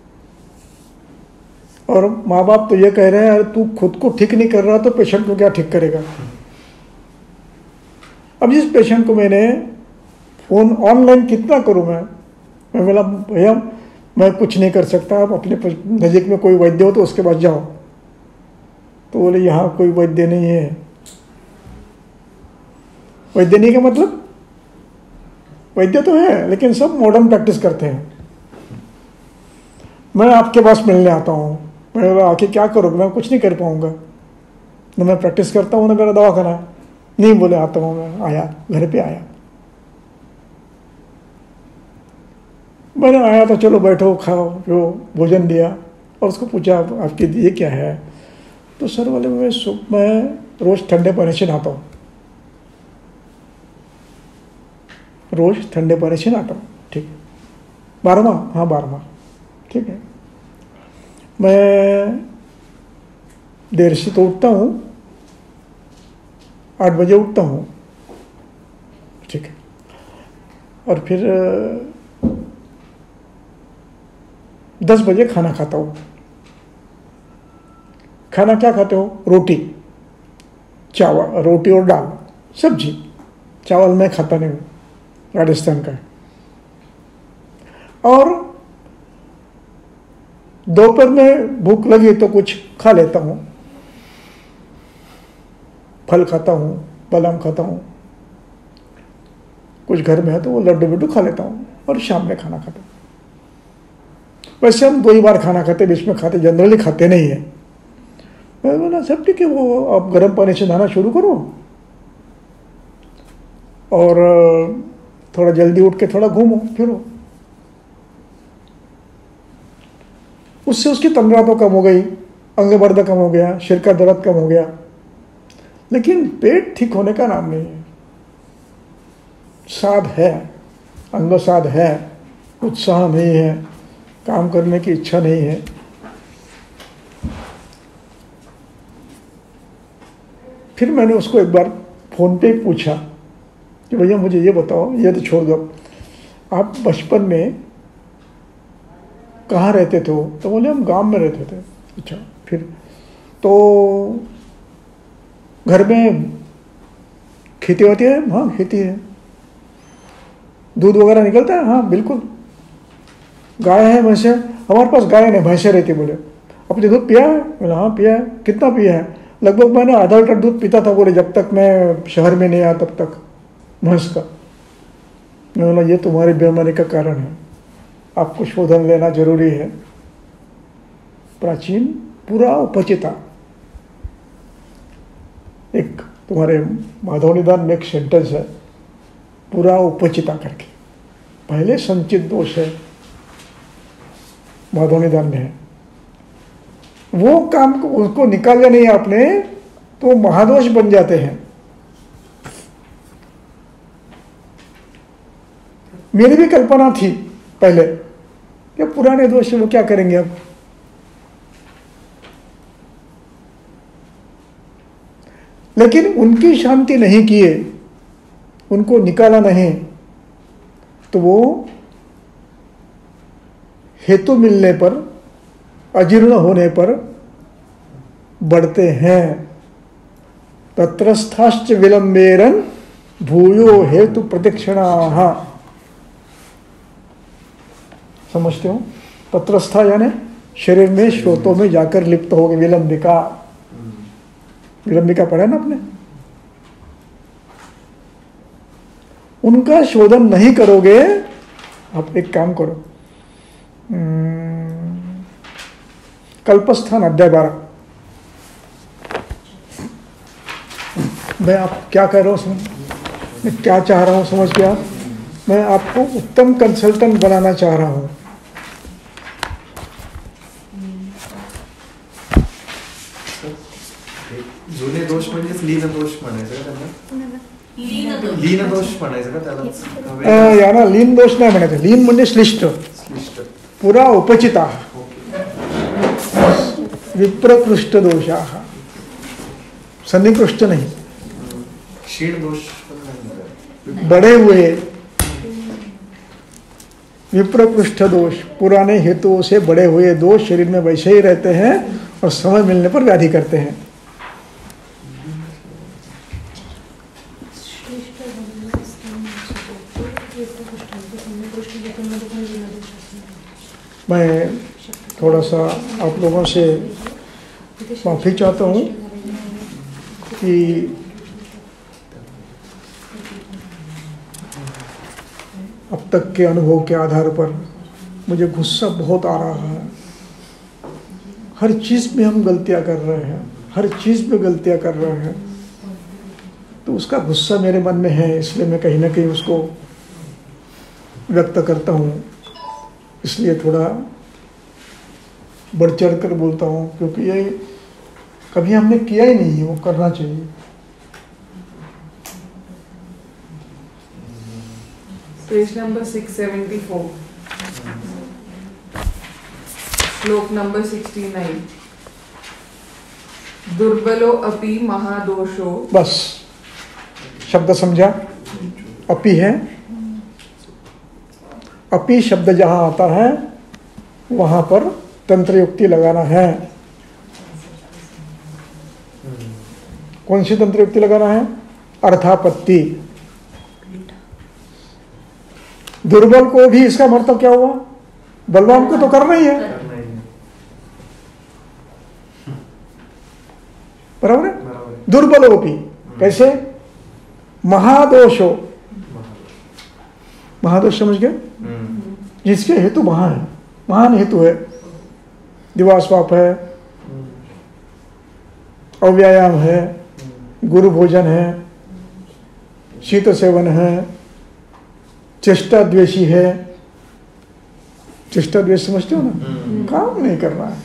A: और माँ बाप तो ये कह रहे हैं यार तू खुद को ठीक नहीं कर रहा तो पेशेंट को क्या ठीक करेगा। अब जिस पेशेंट को मैंने फोन ऑनलाइन कितना करूं मैं बोला भैया मैं कुछ नहीं कर सकता, आप अपने नज़दीक में कोई वैद्य हो तो उसके पास जाओ। तो बोले यहाँ कोई वैद्य नहीं है। वैद्य नहीं का मतलब, वैद्य तो है लेकिन सब मॉडर्न प्रैक्टिस करते हैं। मैं आपके पास मिलने आता हूँ। मैं बोला आके क्या करोगे, मैं कुछ नहीं कर पाऊंगा, न मैं प्रैक्टिस करता हूँ ना मेरा दवाखाना है। नहीं बोले आता हूँ मैं, आया घर पे आया। मैंने आया तो चलो बैठो खाओ, जो भोजन दिया और उसको पूछा आपके ये क्या है। तो सर वाले मैं रोज ठंडे पानी से नहाता हूँ, रोज ठंडे पानी से नहाता हूँ। ठीक है, 12वां, हाँ 12वां, ठीक है। मैं देर से तो उठता हूँ, 8 बजे उठता हूँ, ठीक है। और फिर 10 बजे खाना खाता हूँ। खाना क्या खाते हो? रोटी, चावल, रोटी और दाल, सब्जी। चावल मैं खाता नहीं हूँ, राजस्थान का है। और दोपहर में भूख लगी तो कुछ खा लेता हूँ, फल खाता हूँ, बादाम खाता हूँ, कुछ घर में है तो वो लड्डू बिड्डू खा लेता हूँ, और शाम में खाना खाता हूँ। वैसे हम 2 ही बार खाना खाते, बीच में खाते, जनरली खाते नहीं है। मैं बोला सब ठीक है, वो आप गर्म पानी से नहाना शुरू करो और थोड़ा जल्दी उठ के थोड़ा घूमो फिरो। उससे उसकी तंद्रा तो कम हो गई, अंग दर्द कम हो गया, सिर का दर्द कम हो गया, लेकिन पेट ठीक होने का नाम नहीं है। साध है, अंग साध है, उत्साह नहीं है, काम करने की इच्छा नहीं है। फिर मैंने उसको एक बार फोन पे पूछा कि भैया मुझे ये बताओ, ये तो छोड़ दो, आप बचपन में कहाँ रहते थे? तो बोले हम गांव में रहते थे। अच्छा, फिर तो घर में खेती होती है? हाँ खेती है। दूध वगैरह निकलता है? हाँ बिल्कुल। गाय है, भैंस है? हमारे पास गाय ने भैंसे रहती, बोले अपने दूध पिया है? बोला हाँ पिया है। कितना पिया है? लगभग मैंने आधा लीटर दूध पीता था, बोले जब तक मैं शहर में नहीं आया तब तक, भैंस का। मैं बोला ये तुम्हारी बेईमानी का कारण है, आपको शोधन लेना जरूरी है। प्राचीन पूरा उपचिता, एक तुम्हारे माधव निदान में एक सेंटेंस है, पूरा उपचिता करके, पहले संचित दोष है माधव निदान में है, वो काम को उसको निकाले नहीं आपने तो महादोष बन जाते हैं। मेरी भी कल्पना थी पहले कि पुराने दोष वो क्या करेंगे अब, लेकिन उनकी शांति नहीं किए, उनको निकाला नहीं, तो वो हेतु मिलने पर, अजीर्ण होने पर बढ़ते हैं। तत्रस्थाश्च विलंबेरन भूयो हेतु प्रतीक्षणाः। समझते हो? तत्रस्था यानी शरीर में स्रोतों में जाकर लिप्त हो गए। विलंबिका, विलंबिका पढ़ा ना आपने? उनका शोधन नहीं करोगे, आप एक काम करो, कल्पस्थान अध्याय 12। मैं आप क्या कह रहा हूँ, मैं क्या चाह रहा हूँ समझ गया? मैं आपको उत्तम कंसल्टेंट बनाना चाह रहा हूँ।
E: जुने दोष म्हणजे लीन दोष म्हणायचं का त्यांना? लीन दोष म्हणायचं का त्याला?
A: या ना लीन दोष नाही म्हणायचं, लीन म्हणजे श्लिष्ट, पुरा उपचिता, विप्रकृष्ट दोषा, सन्निकृष्ट नहीं,
E: क्षीण दोष,
A: बढ़े हुए विप्रकृष्ट दोष, पुराने हेतुओं से बड़े हुए दोष शरीर में वैसे ही रहते हैं और समय मिलने पर व्याधि करते हैं। मैं थोड़ा सा आप लोगों से माफ़ी चाहता हूँ कि अब तक के अनुभव के आधार पर मुझे गुस्सा बहुत आ रहा है। हर चीज़ में हम गलतियाँ कर रहे हैं, हर चीज़ में गलतियाँ कर रहे हैं, तो उसका गुस्सा मेरे मन में है, इसलिए मैं कहीं ना कहीं उसको व्यक्त करता हूँ। इसलिए थोड़ा बढ़ चढ़ कर बोलता हूँ, क्योंकि ये कभी हमने किया ही नहीं है, वो करना चाहिए।
D: पेज नंबर 674, श्लोक नंबर 69। दुर्बलो अपि महादोषो।
A: बस शब्द समझा? अपि है, अपि शब्द जहां आता है वहां पर तंत्र युक्ति लगाना है। कौन सी तंत्र युक्ति लगाना है? अर्थापत्ति। दुर्बल को भी इसका मतलब क्या हुआ? बलवान को तो करना ही है, बराबर है? दुर्बलोपि कैसे? महादोषो, महादोष समझ गए? जिसके हेतु महान है, महान हेतु है, दिवास्वाप है, अव्यायाम है, गुरु भोजन है, शीत सेवन है, चेष्टा द्वेषी है। चेष्टा द्वेष समझते हो ना? काम नहीं करना है,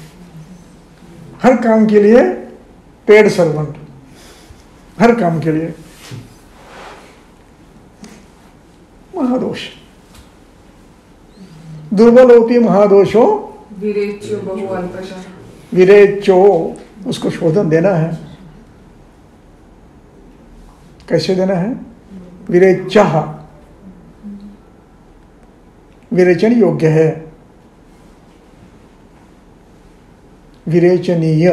A: हर काम के लिए पेड सर्वेंट, हर काम के लिए। महादोष, दुर्बलोपि महादोषो
D: विरेच्यो बहु अल्पशः।
A: विरेचो, उसको शोधन देना है। कैसे देना है? विरेचः, विरेचन योग्य है, विरेचनीय।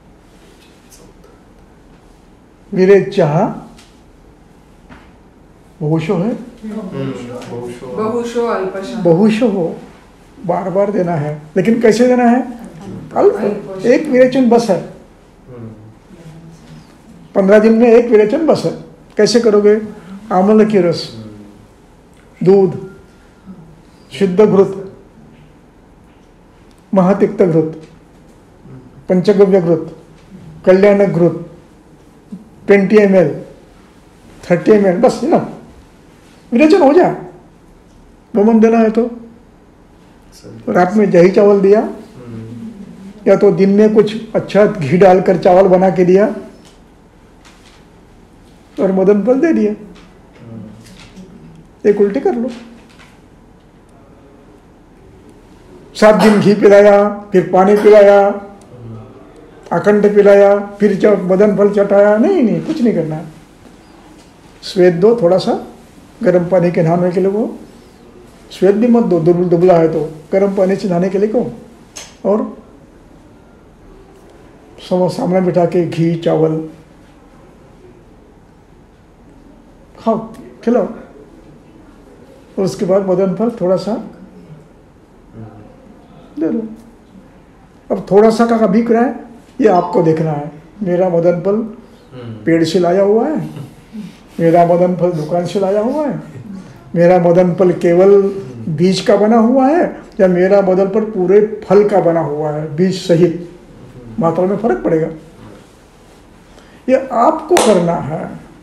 A: विरेचः बहुशो है,
D: बहुशो अल्पशः।
A: बहुशो हो, बार बार देना है, लेकिन कैसे देना है? अल्प, एक विरेचन बस है, 15 दिन में एक विरेचन बस है। कैसे करोगे? आमल की रस, दूध, शुद्ध घृत, महातिक्त घृत, पंचगव्य घृत, कल्याण घृत, 20 ml, 30 ml, बस है ना, विरेचन हो जाए। वमन देना है तो रात में दही चावल दिया, या तो दिन में कुछ अच्छा घी डालकर चावल बना के दिया और मदन फल दे दिया। एक उल्टी कर लो, 7 दिन घी पिलाया, फिर पानी पिलाया, अखंड पिलाया, फिर जब मदन फल चटाया, नहीं, कुछ नहीं करना है। श्वेत दो थोड़ा सा, गर्म पानी के नहाने के लिए, वो श्वेत भी मत दो, दुबला है तो गर्म पानी से नहाने के लिए कहो, और सब सामने बिठा के घी चावल खाओ, खिलाओ। और उसके बाद मदन फल थोड़ा सा दे दो। अब थोड़ा सा का बिक रहा है, ये आपको देखना है। मेरा मदन फल पेड़ से लाया हुआ है, मेरा मदन फल दुकान से लाया हुआ है, मेरा मदन फल केवल बीज का बना हुआ है, या मेरा मदन फल पूरे फल का बना हुआ है, बीज सहित, मात्रा में फर्क पड़ेगा। ये आपको करना है।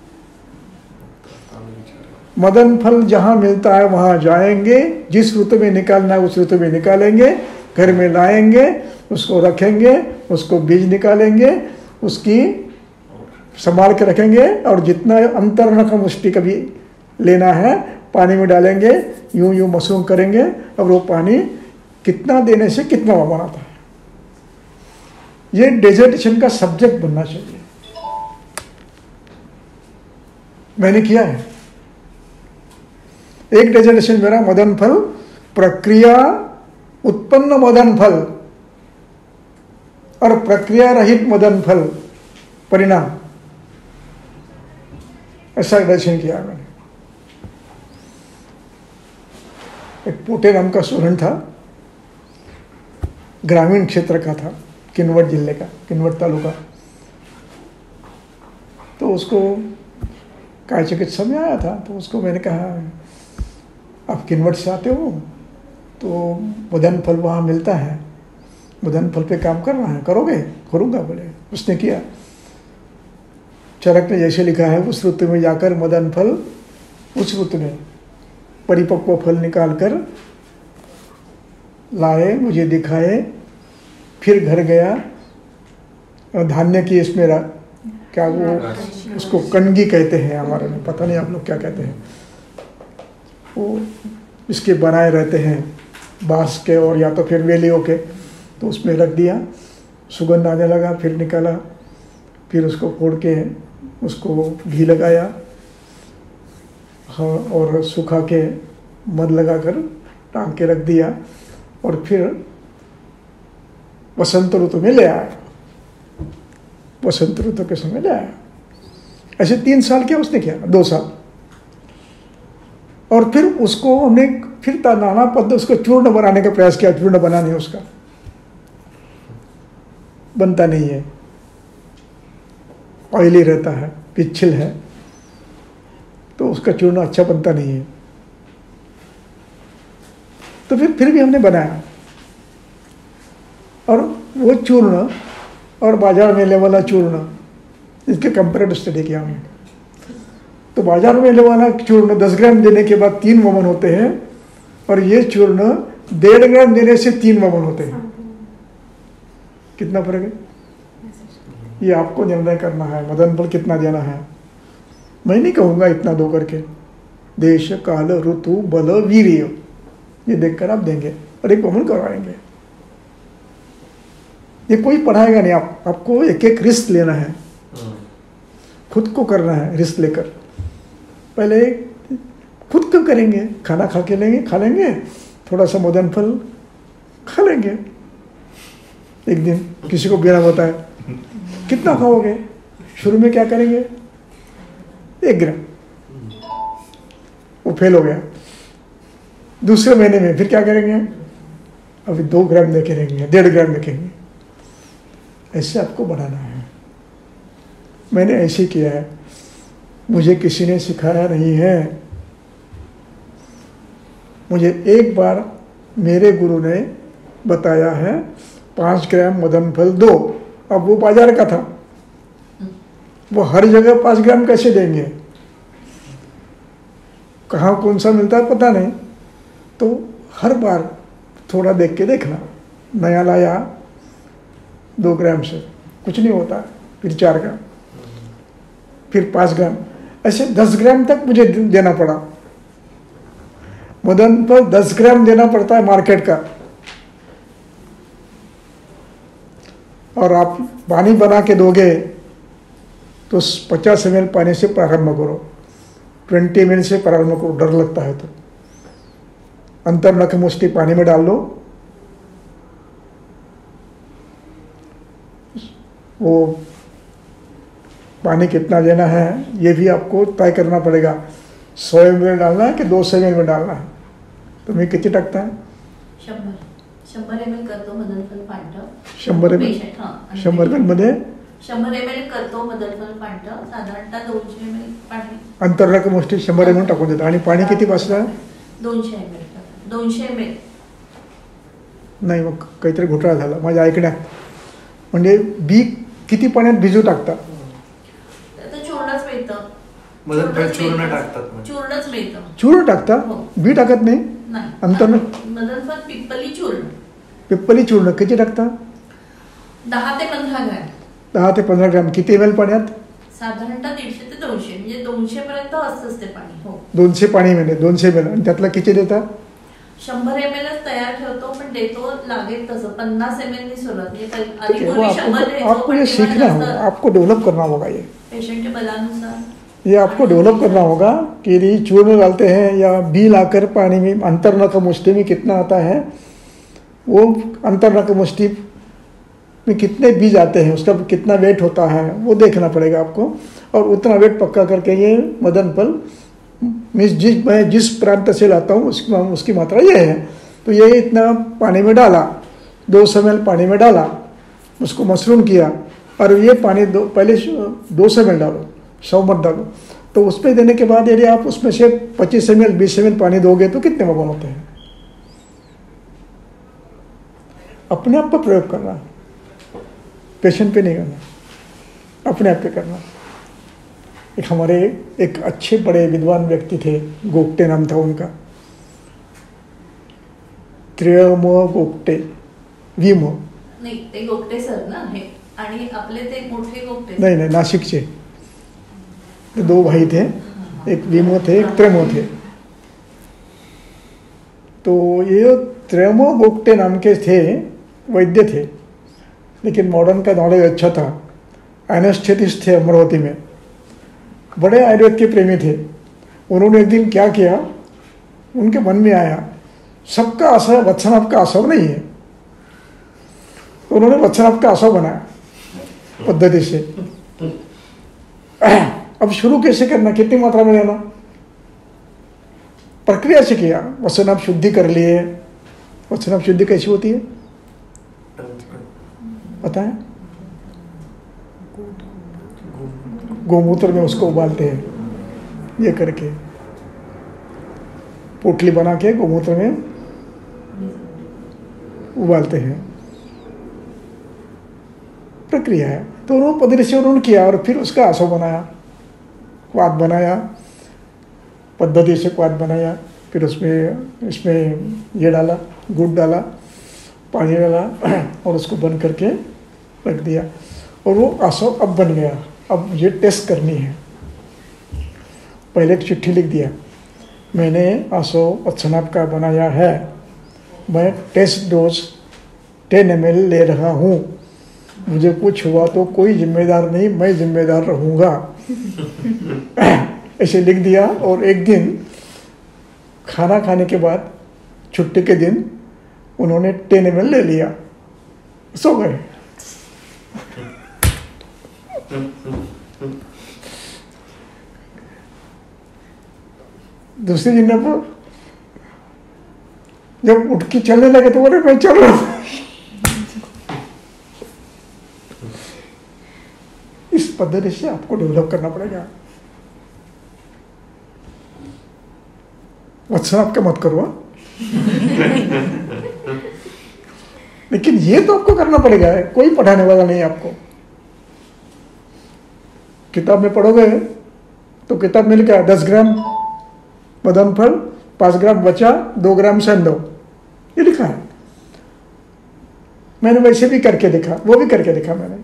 A: मदन फल जहां मिलता है वहां जाएंगे, जिस ऋतु में निकालना है उस ऋतु में निकालेंगे, घर में लाएंगे, उसको रखेंगे, उसको बीज निकालेंगे, उसकी संभाल के रखेंगे, और जितना अंतरण का मुष्टि कभी लेना है पानी में डालेंगे, यूं यूं मशरूम करेंगे, और वो पानी कितना देने से कितना वमन आता है। ये डेजर्टेशन का सब्जेक्ट बनना चाहिए। मैंने किया है एक डेजर्टेशन मेरा, मदन फल प्रक्रिया उत्पन्न मदन फल और प्रक्रिया रहित मदन फल परिणाम, ऐसा डेजर्टेशन किया मैंने। एक पोटे नाम का स्टूडेंट था, ग्रामीण क्षेत्र का था, किन्नौर जिले का, किन्नौर तालुका। तो उसको काय चिकित्सा में आया था, तो उसको मैंने कहा आप किन्नौर से आते हो तो मदन फल वहाँ मिलता है, मदन फल पे काम कर रहा है, करोगे? करूँगा बोले। उसने किया। चरक ने जैसे लिखा है, उस ऋतु में जाकर मदन फल, उस ऋतु में परिपक्व फल निकाल कर लाए, मुझे दिखाए, फिर घर गया, धान्य की इसमें क्या वो उसको कणगी कहते हैं हमारे में, पता नहीं आप लोग क्या कहते हैं, वो इसके बनाए रहते हैं बांस के और या तो फिर वेलियों के, तो उसमें रख दिया, सुगंध आने लगा, फिर निकाला, फिर उसको फोड़ के उसको घी लगाया, हाँ, और सुखा के मध लगाकर टांग के रख दिया, और फिर वसंत ऋतु में ले आया, वसंत ऋतु के समय ले आया। ऐसे 3 साल किया उसने, किया 2 साल, और फिर उसको हमने फिर नाना पद उसको चूर्ण बनाने का प्रयास किया, चूर्ण बनाने उसका बनता नहीं है, ऑयली रहता है, पिछल है, तो उसका चूर्ण अच्छा बनता नहीं है। तो फिर भी हमने बनाया, और वो चूर्ण और बाजार में मिलने वाला चूर्ण, इसके कंपेरेटिव स्टडी किया हमने। तो बाजार में मिलने वाला चूर्ण 10 ग्राम देने के बाद 3 वमन होते हैं, और ये चूर्ण 1.5 ग्राम देने से 3 वमन होते हैं। कितना फर्क है? ये आपको निर्णय करना है, मदन फल कितना देना है। मैं नहीं कहूँगा इतना दो करके, देश काल ऋतु बल वीर्य ये देखकर आप देंगे, और एक वमन करवाएंगे। ये कोई पढ़ाएगा नहीं, आपको एक एक रिस्क लेना है, खुद को करना है। रिस्क लेकर पहले खुद क्यों करेंगे, खाना खा के लेंगे, खा लेंगे, थोड़ा सा मदन फल खा लेंगे एक दिन, किसी को बिना बताए। कितना खाओगे? शुरू में क्या करेंगे? 1 ग्राम, वो फेल हो गया। दूसरे महीने में फिर क्या करेंगे, अभी 2 ग्राम लेके रहेंगे, 1.5 ग्राम रखेंगे। ऐसे आपको बनाना है। मैंने ऐसे किया है, मुझे किसी ने सिखाया नहीं है। मुझे एक बार मेरे गुरु ने बताया है 5 ग्राम मदन फल दो। अब वो बाजार का था, वो हर जगह 5 ग्राम कैसे देंगे, कहाँ कौन सा मिलता है पता नहीं। तो हर बार थोड़ा देख के देखना, नया लाया 2 ग्राम से कुछ नहीं होता, फिर 4 ग्राम, फिर 5 ग्राम, ऐसे 10 ग्राम तक मुझे देना पड़ा। मदन पर 10 ग्राम देना पड़ता है मार्केट का। और आप पानी बना के दोगे तो 50 ml पानी से प्रारंभ करो, 20 ml से प्रारंभ करो, डर लगता है तो अंतर नख मुष्टि पानी में डाल लो। वो पानी कितना देना है ये भी आपको तय करना पड़ेगा। 100 ml डालना है कि 200 ml में डालना है, तो मैं किती टाकता है?
F: 100 ml करतो मदनफल पांढरं,
A: 100 ml 100 ml मध्ये
F: 100 ml करतो मदनफल पांढरं, साधारणतः 200 ml पाणी,
A: अंतर्नख मुष्टी 100 ml टाकून देतो। आणि पाणी किती पासलं?
F: 200 ml 200 ml
A: नाही, मग काहीतरी घोटाळा झाला माझ्या ऐकण्यात। म्हणजे बी किती पाण्यात भिजू टाकता?
F: तर चूर्णच मिळतं,
E: मदनफल चूर्ण टाकतात म्हणजे.
F: चूर्णच मिळतं,
A: चूर्ण टाकता, बी टाकत नाही?
F: नाही
A: अंतर्नख
F: मदनफल पिप्पली चूर्ण,
A: पिप्पली चूर्ण किती टाकता?
F: 10 ते 15 ग्रॅम,
A: 10 ते 15 ग्रॅम। किती ml पाण्यात?
F: साधारणतः 150 ते 200, म्हणजे 200 पर्यंत असतंच ते पाणी. हो,
A: 200 पाणी म्हणजे 200 ml। आणि त्यातला किती देता?
F: 100 ml तयार ठेवतो, पण देतो लागेल तसं 50 ml नी सुरुवात, म्हणजे
A: ठीक है, वो
F: पूर्वी 100 द्यायचो,
A: आपको
F: पण
A: ये
F: तेव्हा
A: सीखना
F: जास्त
A: होगा, आपको डेवलप करना होगा। ये
F: पेशंट के बलानुसार
A: ये आपको डेवलप करना होगा कि ये चूर्ण डालते हैं या बी लाकर पानी में अंतर्नख मुष्टि में कितना आता है, वो अंतर्नख मुष्टि में कितने बीज आते हैं, उसका कितना वेट होता है वो देखना पड़ेगा आपको। और उतना वेट पक्का करके ये मदन फल मैं जिस प्रांत से लाता हूँ उसकी मात्रा ये है, तो ये इतना पानी में डाला, 200 ml पानी में डाला, उसको मसरून किया। और ये पानी पहले 200 ml डालो, 100 मत डालो। तो उसमें देने के बाद यदि आप उसमें से 25 ml 20 ml पानी दोगे तो कितने मगन होते हैं? अपने आप पर प्रयोग करना, पेशेंट पे नहीं करना, अपने आप पे करना। एक हमारे एक अच्छे बड़े विद्वान व्यक्ति थे, गोगटे नाम था उनका, त्र्यम गोगटे, विम
F: नाही, ते गोगटे सर ना हे, आणि आपले ते मोठे गोगटे
A: नहीं नहीं नासिकचे। तो 2 भाई थे, एक विमो थे, एक त्र्यमो थे। तो ये त्र्यमो गोगटे नाम के थे, वैद्य थे, लेकिन मॉडर्न का नॉलेज अच्छा था। एनेस्थेटिस्ट थे अमरावती में, बड़े आयुर्वेद के प्रेमी थे। उन्होंने एक दिन क्या किया, उनके मन में आया सबका असर वत्सनाभ का असर नहीं है, तो उन्होंने वत्सनाभ का असर बनाया पद्धति से। अब शुरू कैसे करना, कितनी मात्रा में लेना, प्रक्रिया से किया। वत्सनाभ शुद्धि कर लिए। वत्सनाभ शुद्धि कैसी होती है पता है? गोमूत्र में उसको उबालते हैं, ये करके पोटली बना के गोमूत्र में उबालते हैं, प्रक्रिया है। तो उन्होंने पद्धति से उन्होंने किया और फिर उसका आसो बनाया, क्वाथ बनाया, पद्धति से क्वाथ बनाया। फिर इसमें ये डाला, गुड़ डाला, पानी डाला और उसको बंद करके रख दिया और वो आसो अब बन गया। अब मुझे टेस्ट करनी है। पहले एक चिट्ठी लिख दिया, मैंने आसो वत्सनाभ का बनाया है, मैं टेस्ट डोज 10 ml ले रहा हूँ, मुझे कुछ हुआ तो कोई जिम्मेदार नहीं, मैं जिम्मेदार रहूँगा। ऐसे लिख दिया। और एक दिन खाना खाने के बाद छुट्टी के दिन उन्होंने 10 ml ले लिया, सो गए। दूसरे दिन अब जब उठ के चलने लगे तो बोले मैं चल रहा हूं। इस पद्धति से आपको डेवलप करना पड़ेगा। वत्सन आपके मत करो, लेकिन ये तो आपको करना पड़ेगा। कोई पढ़ाने वाला नहीं आपको। किताब में पढ़ोगे तो किताब मिल गया 10 ग्राम बदाम फल, 5 ग्राम बचा, 2 ग्राम सेंधो, ये लिखा है। मैंने वैसे भी करके देखा, वो भी करके देखा मैंने।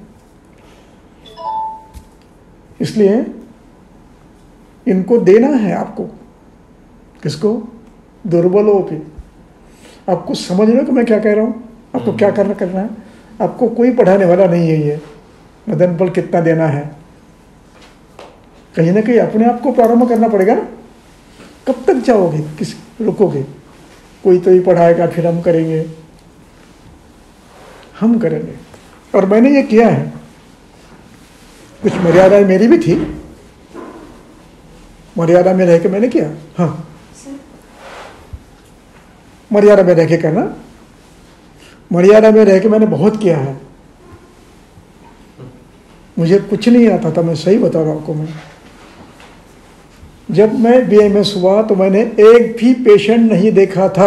A: इसलिए इनको देना है आपको। किसको? दुर्बलों पे। आपको समझ रहे हो कि मैं क्या कह रहा हूं? आपको क्या करना है? आपको कोई पढ़ाने वाला नहीं है। ये मदन फल कितना देना है, कहीं ना कहीं अपने आप को प्रारंभ करना पड़ेगा ना। कब तक जाओगे? किस रुकोगे? कोई तो ही पढ़ाएगा, फिर हम करेंगे। हम करेंगे। और मैंने ये किया है। कुछ मर्यादाएं मेरी भी थी, मर्यादा में रह के मैंने किया। हाँ, मर्यादा में रह के करना। मर्यादा में रह के मैंने बहुत किया है। मुझे कुछ नहीं आता था, मैं सही बता रहा हूं आपको। मैं जब मैं BMS हुआ तो मैंने एक भी पेशेंट नहीं देखा था।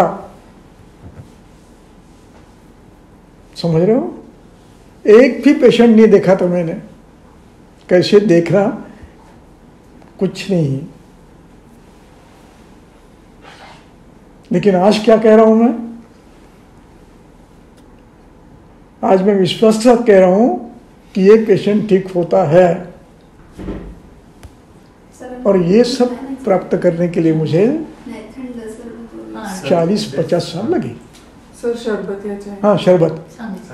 A: समझ रहे हो? एक भी पेशेंट नहीं देखा था मैंने। कैसे देखना? कुछ नहीं। लेकिन आज क्या कह रहा हूं मैं? आज मैं विश्वास के साथ कह रहा हूं कि ये पेशेंट ठीक होता है। और ये सब प्राप्त करने के लिए मुझे 40-50 साल लगे।
D: सर शरबत या चाय?
A: हाँ, शरबत।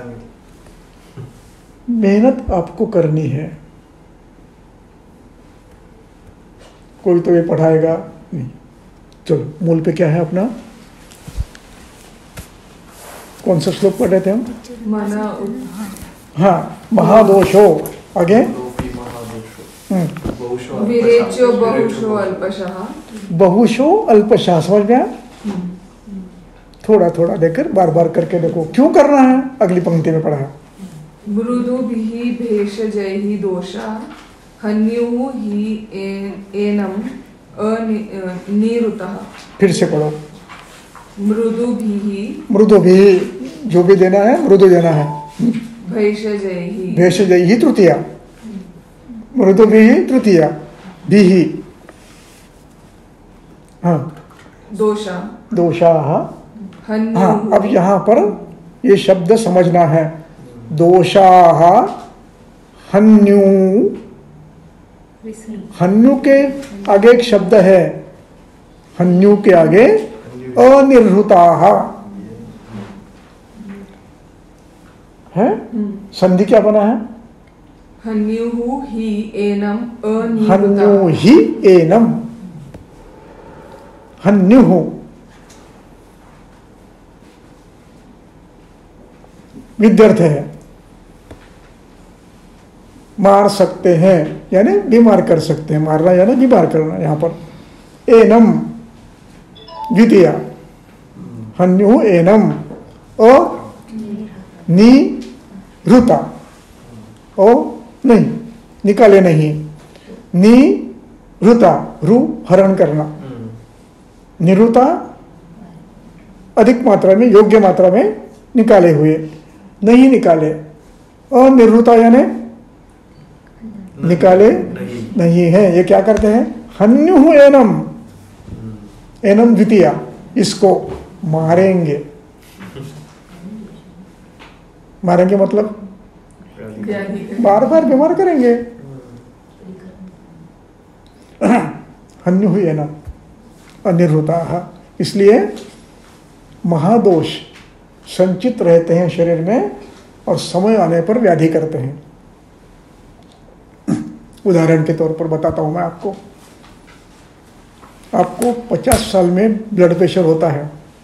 A: मेहनत आपको करनी है। कोई तो ये पढ़ाएगा नहीं। चलो, मूल पे क्या है अपना? कौन सा श्लोक पढ़ रहे थे हम? हाँ, महादोषो। आगे
D: विरेच्यो बहुशो अल्पशः।
A: बहुशो अल्पशः। समझ गया? थोड़ा थोड़ा देकर बार बार करके देखो। क्यों करना है? अगली पंक्ति में पढ़ा है।
D: मृदुभिः भेषजैः दोषा हन्युः हि एनम् अनिरुतः।
A: फिर से पढ़ो।
D: मृदुभिः,
A: मृदु भी, जो भी देना है मृदु देना है।
D: भेषजैः,
A: भेषजैः तृतीया, मृदु भी तृतीया, भी। हाँ,
D: दोषा,
A: दोषाः।
D: हन्युः।
A: हाँ, अब यहाँ पर ये शब्द समझना है। दोषाः, हन्यु। हन्यु के आगे एक शब्द है। हन्यु के आगे अनिर्हृताः है। संधि क्या बना है?
D: हन्युः हि एनम् अनिरुतः।
A: हन्यु ही एनम। हन्युः विद्यार्थ है। मार सकते हैं यानी बीमार कर सकते हैं। मारना यानी बीमार करना। यहां पर एनम द्वितीया, हन्यु एनम ओ निरुता। ओ नहीं, निकाले नहीं। निरुता, रु हरण करना। निरुता अधिक मात्रा में, योग्य मात्रा में निकाले हुए, नहीं निकाले। अनिर्वृता यानी निकाले नहीं है। ये क्या करते हैं? हन्यु एनम, एनम द्वितीया, इसको मारेंगे। मारेंगे मतलब बार बार बीमार करेंगे। हन्यु एनम अनिर्वृता। इसलिए महादोष संचित रहते हैं शरीर में और समय आने पर व्याधि करते हैं। उदाहरण के तौर पर बताता हूं मैं आपको। आपको 50 साल में ब्लड प्रेशर होता है।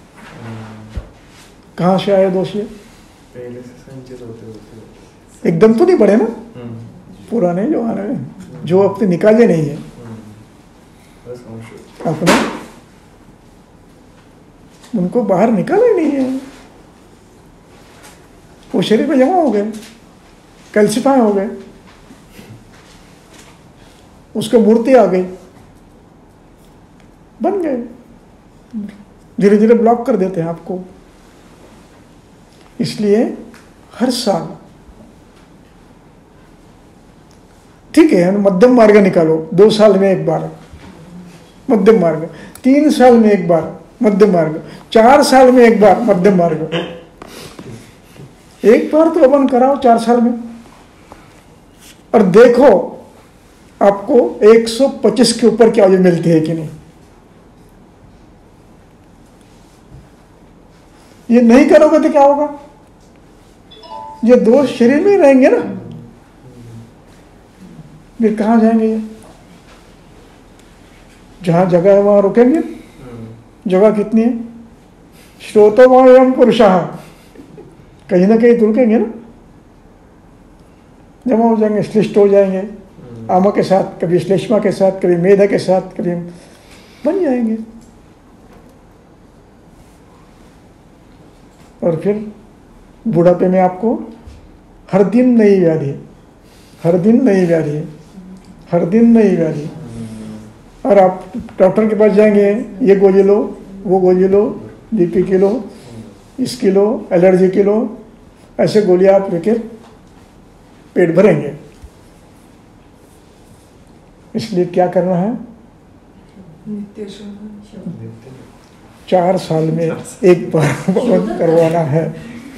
A: कहां से आया दोष? ये
E: पहले से संचित होते
A: एकदम तो नहीं बढ़े ना, पुराने जो आने जो अपने निकाले नहीं है, अपने उनको बाहर निकाला ही नहीं है, वो शरीर में जमा हो गए, कैल्सिफाई हो गए, उसको मूर्ति आ गई, बन गए। धीरे धीरे ब्लॉक कर देते हैं आपको। इसलिए हर साल ठीक है, मध्यम मार्ग निकालो, 2 साल में एक बार मध्यम मार्ग, 3 साल में एक बार मध्यम मार्ग, 4 साल में एक बार मध्यम मार्ग। एक बार तो हवन कराओ 4 साल में, और देखो आपको 125 के ऊपर की आयु मिलती है कि नहीं। ये नहीं करोगे तो क्या होगा, ये दोष शरीर में ही रहेंगे ना, फिर कहां जाएंगे ये? जहां जगह है वहां रुकेंगे। जगह कितनी है? श्रोतोमयम पुरुषः, कहीं ना कहीं तो रुकेंगे ना, जमा हो जाएंगे, श्लिष्ट हो जाएंगे, आमा के साथ, कभी श्लेष्मा के साथ, कभी मेधा के साथ, कभी बन जाएंगे। और फिर बुढ़ापे में आपको हर दिन नई व्याधि, हर दिन नई व्याधि, हर दिन नई व्याधि। और आप डॉक्टर के पास जाएंगे, ये गोली लो, वो गोली लो, बीपी की लो, इसकी लो, एलर्जी की लो, ऐसे गोली आप लेकर पेट भरेंगे। इसलिए क्या करना है?
D: नित्य शोधन।
A: 4 साल में एक बार हवन करवाना है,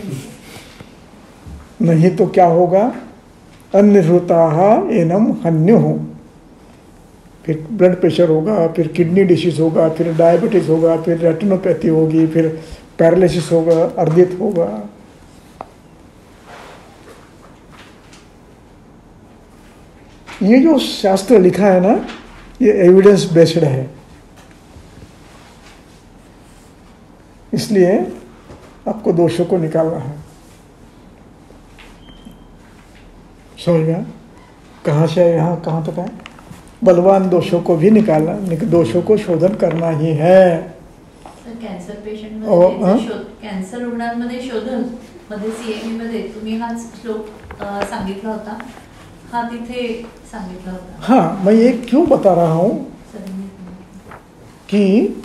A: नहीं तो क्या होगा? अनिहृताः एनम हन्युः, फिर ब्लड प्रेशर होगा, फिर किडनी डिसीज होगा, फिर डायबिटीज होगा, फिर रेटिनोपैथी होगी, फिर पैरालिसिस होगा, अर्दित होगा। ये जो शास्त्र लिखा है ना, ये एविडेंस बेस्ड है। इसलिए आपको दोषों को निकालना है। समझ में? कहाँ से यहाँ कहाँ तक है? बलवान दोषों को भी निकालना, दोषों को शोधन करना ही है।
F: कॅन्सर पेशंटमध्ये, कॅन्सर रुग्णांमध्ये शोधन मध्ये CME मध्ये तुम्ही हा श्लोक सांगितला होता, हा तिथे सांगितला होता।
A: हाँ, मैं ये क्यों बता रहा हूँ कि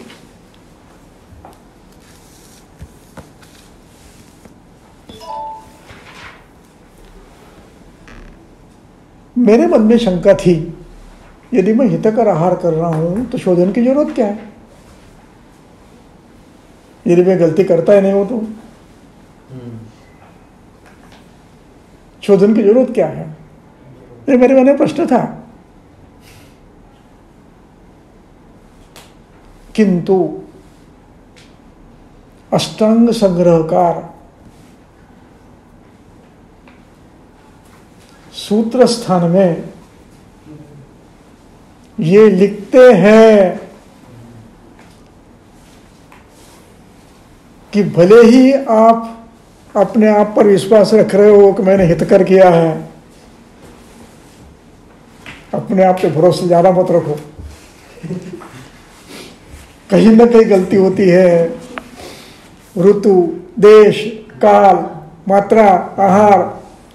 A: मेरे मन में शंका थी, यदि मैं हितकर आहार कर रहा हूं तो शोधन की जरूरत क्या है? यदि मैं गलती करता ही नहीं हूं तो शोधन की जरूरत क्या है? ये मेरे मन में प्रश्न था। किंतु अष्टांग संग्रहकार सूत्र स्थान में ये लिखते हैं कि भले ही आप अपने आप पर विश्वास रख रहे हो कि मैंने हितकर किया है, अपने आप पे भरोसा ज्यादा मत रखो, कहीं ना कहीं गलती होती है। ऋतु, देश, काल, मात्रा, आहार,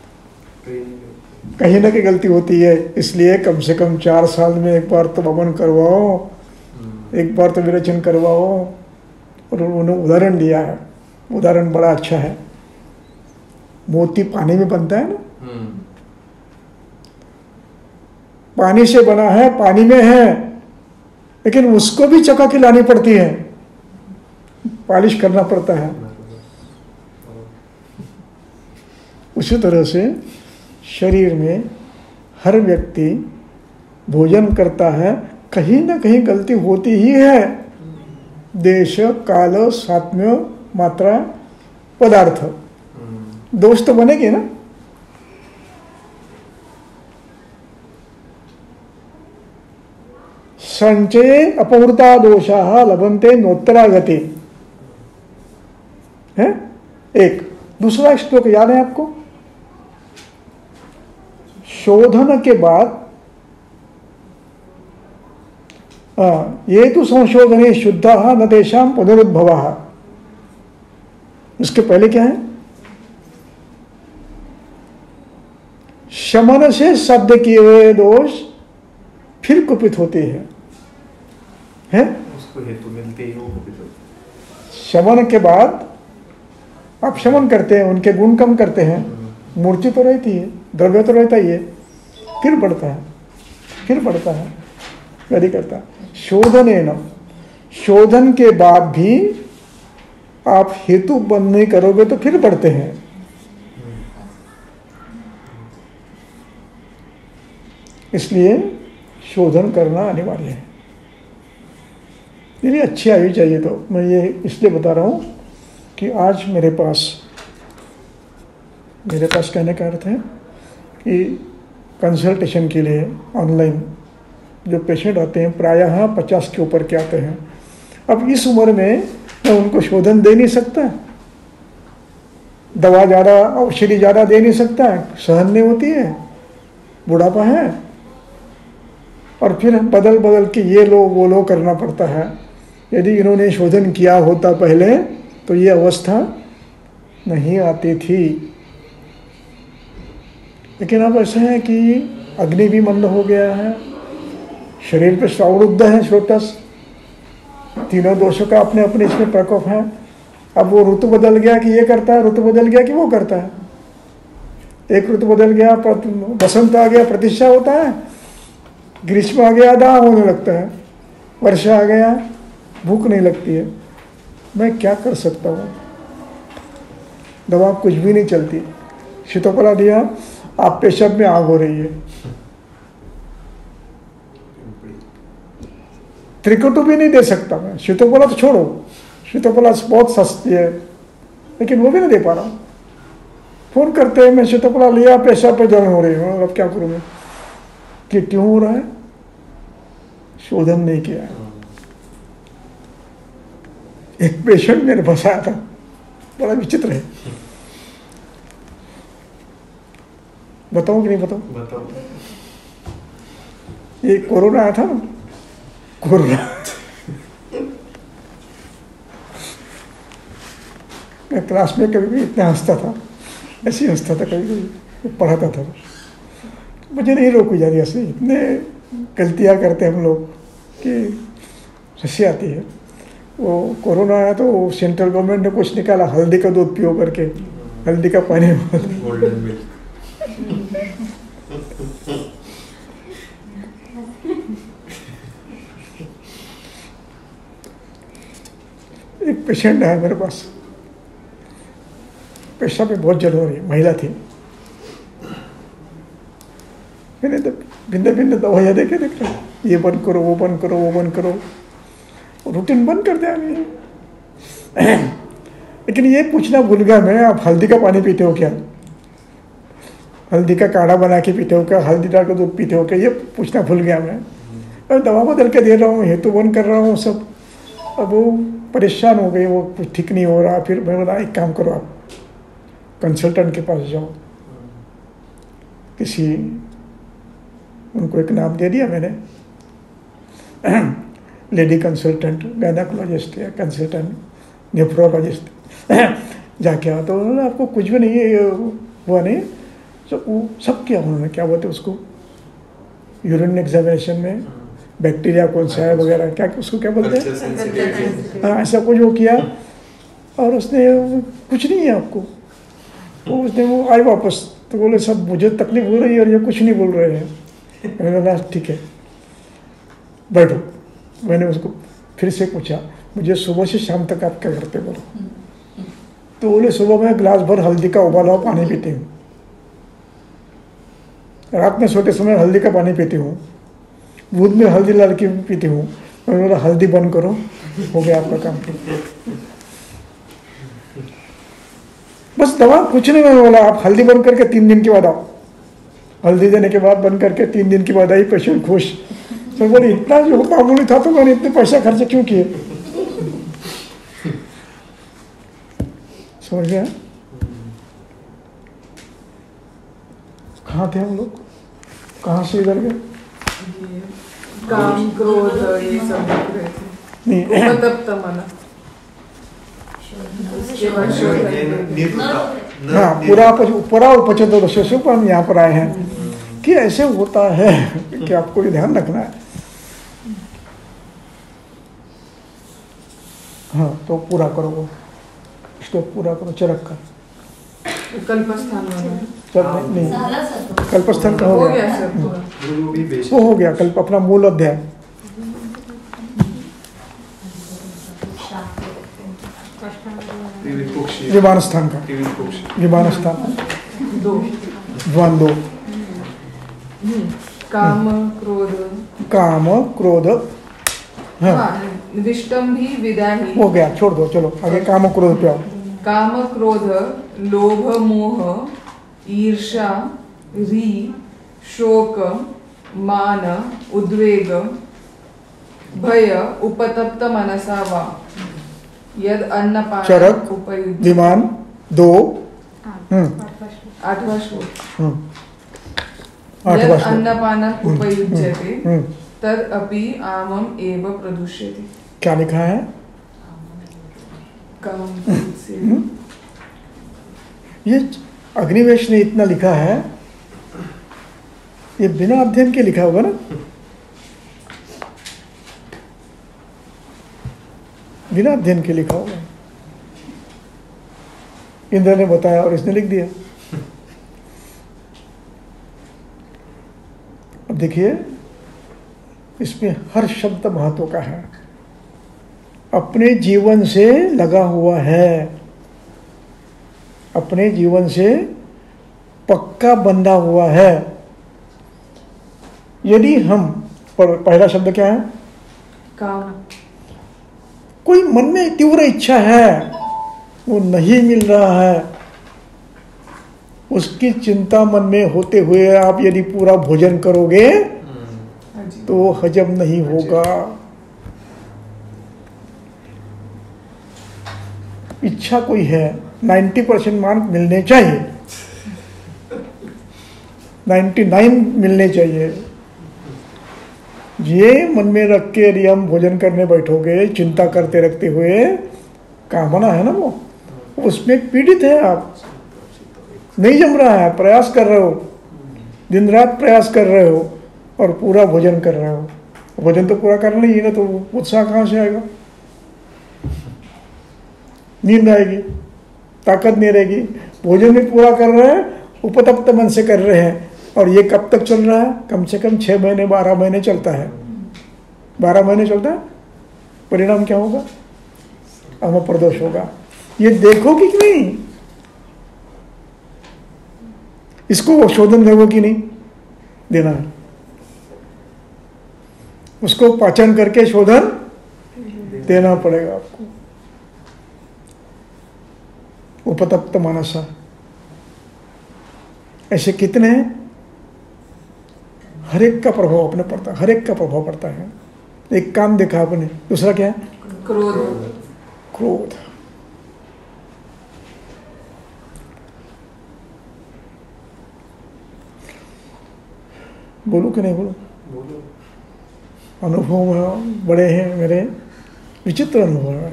A: कहीं ना कहीं गलती होती है। इसलिए कम से कम 4 साल में एक बार तो हवन करवाओ, एक बार तो विरेचन करवाओ। और उन्होंने उदाहरण दिया है, उदाहरण बड़ा अच्छा है। मोती पानी में बनता है ना, पानी से बना है, पानी में है, लेकिन उसको भी चका के लानी पड़ती है, पॉलिश करना पड़ता है। उसी तरह से शरीर में हर व्यक्ति भोजन करता है, कहीं ना कहीं गलती होती ही है। देश, काल, सात्म्य, मात्रा, पदार्थ, दोष तो बनेगी ना। संचये अपहृता दोषाः लभन्ते नोत्तरागति है। एक दूसरा श्लोक याद है आपको? शोधन के बाद ये तो संशोधने शुद्धा न तेषां पुनरुद्भवः। उसके पहले क्या है? शमन से शब्द किए हुए दोष फिर कुपित होते हैं,
E: उसको हेतु मिलते ही वो कुपित होते।
A: शमन के बाद आप शमन करते हैं, उनके गुण कम करते हैं, मूर्ति तो रहती है, द्रव्य तो रहता ही है, फिर बढ़ता है, फिर बढ़ता है, यदि करता है। शोधन है ना, शोधन के बाद भी आप हेतु बंद नहीं करोगे तो फिर बढ़ते हैं। इसलिए शोधन करना अनिवार्य है। यदि अच्छी आयु चाहिए तो मैं ये इसलिए बता रहा हूँ कि आज मेरे पास कहने का अर्थ है कि कंसल्टेशन के लिए ऑनलाइन जो पेशेंट आते हैं प्रायः 50 के ऊपर के आते हैं। अब इस उम्र में मैं उनको शोधन दे नहीं सकता, दवा ज़्यादा, औषधि ज़्यादा दे नहीं सकता, सहन नहीं होती है, बुढ़ापा है, और फिर बदल बदल के ये लो वो लो करना पड़ता है। यदि इन्होंने शोधन किया होता पहले तो ये अवस्था नहीं आती थी। लेकिन अब ऐसा है कि अग्नि भी मंद हो गया है, शरीर पे श्रावरुद्ध है, श्रोतस, तीनों दोषों का अपने अपने इसमें प्रकोप है। अब वो ऋतु बदल गया कि ये करता है, ऋतु बदल गया कि वो करता है। एक ऋतु बदल गया, बसंत आ गया, प्रतीक्षा होता है, ग्रीष्म आ गया, दाह होने लगता है, वर्षा आ गया, भूख नहीं लगती है। मैं क्या कर सकता हूँ? दवा कुछ भी नहीं चलती। शीतोपला दिया, आप पेशाब में आग हो रही है। त्रिकुटु भी नहीं दे सकता मैं, शीतोपला तो छोड़ो, शीतोपला बहुत सस्ती है, लेकिन वो भी नहीं दे पा रहा हूँ। फोन करते हैं, मैं शीतोपला लिया, पेशाब पे जलन हो रही है, अब क्या करूँ मैं? कि क्यों हो रहा है? शोधन नहीं किया है। एक पेशेंट मेरे पास आया था, बड़ा विचित्र है, बताऊं कि नहीं बताऊं?
E: बताओ।
A: ये कोरोना आया था ना, कोरोना मैं क्लास में कभी भी इतना हंसता था, ऐसे ही हंसता था, कभी कभी पढ़ाता था, मुझे नहीं रोकी जा रही ऐसे। इतने गलतियाँ करते हम लोग कि हंसी आती है। वो कोरोना आया तो सेंट्रल गवर्नमेंट ने कुछ निकाला, हल्दी का दूध पियो करके, हल्दी का पानी,
E: गोल्डन मिल्क।
A: एक पेशेंट आया मेरे पास, पेशाब में बहुत जलन हो रही, महिला थी। मैंने तो भिन्न भिन्न दवाइयाँ देखे, ये बंद करो, वो बंद करो, वो बंद करो, रूटीन बंद कर दिया मैंने। लेकिन ये पूछना भूल गया मैं, आप हल्दी का पानी पीते हो क्या? हल्दी का काढ़ा बना के पीते हो क्या? हल्दी डाल के दूध पीते हो क्या? ये पूछना भूल गया मैं। और दवा बदल के दे रहा हूँ, हेतु बंद कर रहा हूँ सब। अब वो परेशान हो गई, वो कुछ ठीक नहीं हो रहा। फिर मैं बोला, एक काम करो, आप कंसल्टेंट के पास जाओ। किसी, उनको एक नाम दे दिया मैंने, लेडी कंसल्टेंट, गायनेकोलॉजिस्ट या कंसल्टेंट, नेफ्रोलॉजिस्ट। जाके आओ तो उन्होंने आपको कुछ भी नहीं है, हुआ नहीं, सब किया उन्होंने, क्या बोलते उसको, यूरिन एग्जामिनेशन में बैक्टीरिया कौन सा है वगैरह, क्या उसको क्या बोलते हैं, हाँ ऐसा कुछ वो किया। और उसने कुछ नहीं है आपको, वो उसने वो आए वापस तो बोले सब मुझे तकलीफ हो रही है और ये कुछ नहीं बोल रहे हैं। मैंने बोला ठीक है बैठो। मैंने उसको फिर से पूछा, मुझे सुबह से शाम तक आप क्या करते बोलो? तो बोले सुबह मैं गिलास भर हल्दी का उबाला हुआ पानी पीती हूँ, रात में सोते समय हल्दी का पानी पीती हूँ, दूध में हल्दी डाल के पीती हूँ। मैंने बोला हल्दी बंद करो, हो गया आपका काम। बस दवा कुछ नहीं। मैंने बोला आप हल्दी बंद करके 3 दिन के बाद आओ। हल्दी देने के बाद बंद करके 3 दिन के बाद आई, पेशेंट खुश। तो बोले इतना जो मामूली था तो मैंने इतने पैसा खर्च क्यों किए? समझ गया? कहाँ थे हम लोग, कहाँ से इधर गए?
D: काम, क्रोध, ये सब देख रहे थे।
A: नहीं,
D: मतलब तमन्ना, केवल शोधन
A: हाँ, पूरा उपचतो दशेषु पर हम यहाँ पर आए हैं कि ऐसे होता है कि आपको ये ध्यान रखना है। हाँ, तो पूरा करो वो, इसको पूरा करो चरक का।
D: कल्पस्थान वाला
A: चल नहीं,
F: झाला सर तो.
A: कल्पस्थान का
D: हो
A: हो
D: गया
A: गया,
D: सर पूरा.
A: वो हो गया कल्प अपना मूल अध्याय। विमान स्थान का, विमान स्थान
D: दो
A: द्वंद्व,
D: काम क्रोध,
A: काम क्रोध, हाँ
D: हाँ विष्टम भी विदाही,
A: हो गया, छोड़ दो, चलो आगे काम क्रोध पे आओ।
D: काम क्रोध लोभ मोह ईर्षा री शोक मान उद्वेग भय उपतप्त मनसा वा यद अन्नपान
A: चरक
D: उपयुज्य।
A: विमान दो,
D: आठवां श्लोक।
A: आठवां
D: यद
A: श्लोक।
D: अन्नपान उपयुज्यते
A: हम्म,
D: तद अपि आमम एव प्रदुष्यति।
A: क्या लिखा है?
D: काम से
A: ये अग्निवेश ने इतना लिखा है, ये बिना अध्ययन के लिखा होगा ना? बिना अध्ययन के लिखा होगा। इंद्र ने बताया और इसने लिख दिया। अब देखिए, इसमें हर शब्द महत्व का है, अपने जीवन से लगा हुआ है, अपने जीवन से पक्का बंधा हुआ है। यदि हम, पहला शब्द क्या है?
D: काम।
A: कोई मन में तीव्र इच्छा है, वो नहीं मिल रहा है, उसकी चिंता मन में होते हुए आप यदि पूरा भोजन करोगे तो वो हजम नहीं होगा। इच्छा कोई है, 90% मार्क मिलने चाहिए, 99 मिलने चाहिए। ये मन में रख के यदि हम भोजन करने बैठोगे, चिंता करते रखते हुए, कामना है ना वो, उसमें पीड़ित है आप, नहीं जम रहा है, प्रयास कर रहे हो, दिन रात प्रयास कर रहे हो और पूरा भोजन कर रहे हो। भोजन तो पूरा करना ही है ना, तो उत्साह कहाँ से आएगा? नींद आएगी, ताकत नहीं रहेगी। भोजन भी पूरा कर रहे हैं, उपतप्त मन से कर रहे हैं, और ये कब तक चल रहा है? कम से कम 6 महीने 12 महीने चलता है। 12 महीने चलता है, परिणाम क्या होगा? अम प्रदोष होगा। ये देखोगे कि नहीं? इसको शोधन देवो कि नहीं देना है? उसको पाचन करके शोधन देना पड़ेगा आपको। उपतप्त मानसा, ऐसे कितने हैं? हर एक का प्रभाव अपने पड़ता है, हर एक का प्रभाव पड़ता है। एक काम देखा आपने, दूसरा क्या है?
D: क्रोध।
A: क्रोध। बोलूं कि नहीं बोलूं? अनुभव में बड़े हैं मेरे, विचित्र अनुभव है।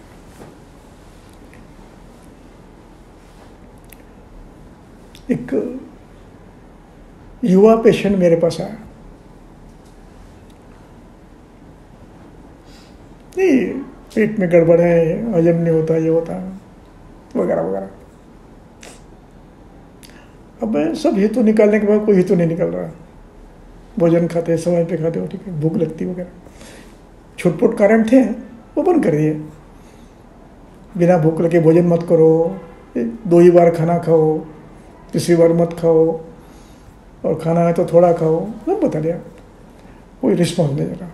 A: एक युवा पेशेंट मेरे पास आया, नहीं पेट में गड़बड़ है, हजम नहीं होता, ये होता है वगैरह वगैरह। अब सब हेतु निकालने के बाद कोई हेतु नहीं निकल रहा। भोजन खाते, समय पे खाते हो, ठीक है, भूख लगती वगैरह, छुटपुट कारण थे, वो बंद कर दिए। बिना भूख लगे भोजन मत करो, 2 ही बार खाना खाओ, तीसरी बार मत खाओ, और खाना है तो थोड़ा खाओ, सब बता दिया। कोई रिस्पॉन्स नहीं देगा।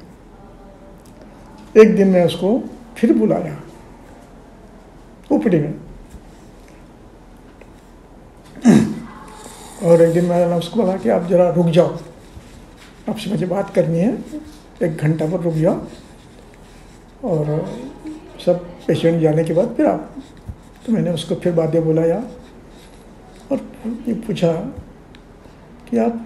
A: एक दिन मैं उसको फिर बुलाया ओपीडी में, और एक दिन मैंने उसको बोला कि आप जरा रुक जाओ, आपसे मुझे बात करनी है, 1 घंटा पर रुक जाओ, और सब पेशेंट जाने के बाद फिर आप। तो मैंने उसको फिर बाद में बुलाया और ये पूछा कि आप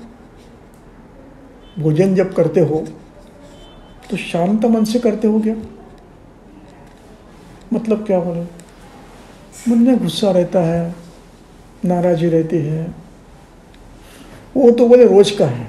A: भोजन जब करते हो तो शांत मन से करते हो क्या? मतलब क्या बोले? मन में गुस्सा रहता है, नाराजी रहती है। वो तो बोले रोज का है।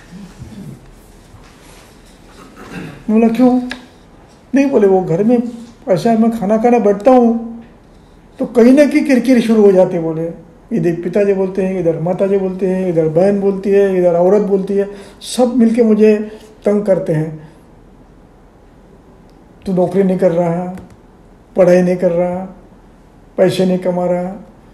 A: बोला क्यों? नहीं, बोले वो घर में ऐसा है, मैं खाना खाने बैठता हूँ तो कहीं ना कहीं किरकिर शुरू हो जाती है। बोले इधर पिताजी बोलते हैं, इधर माताजी बोलते हैं, इधर बहन बोलती है, इधर औरत बोलती है, सब मिलके मुझे तंग करते हैं। तू नौकरी नहीं कर रहा, पढ़ाई नहीं कर रहा, पैसे नहीं कमा रहा,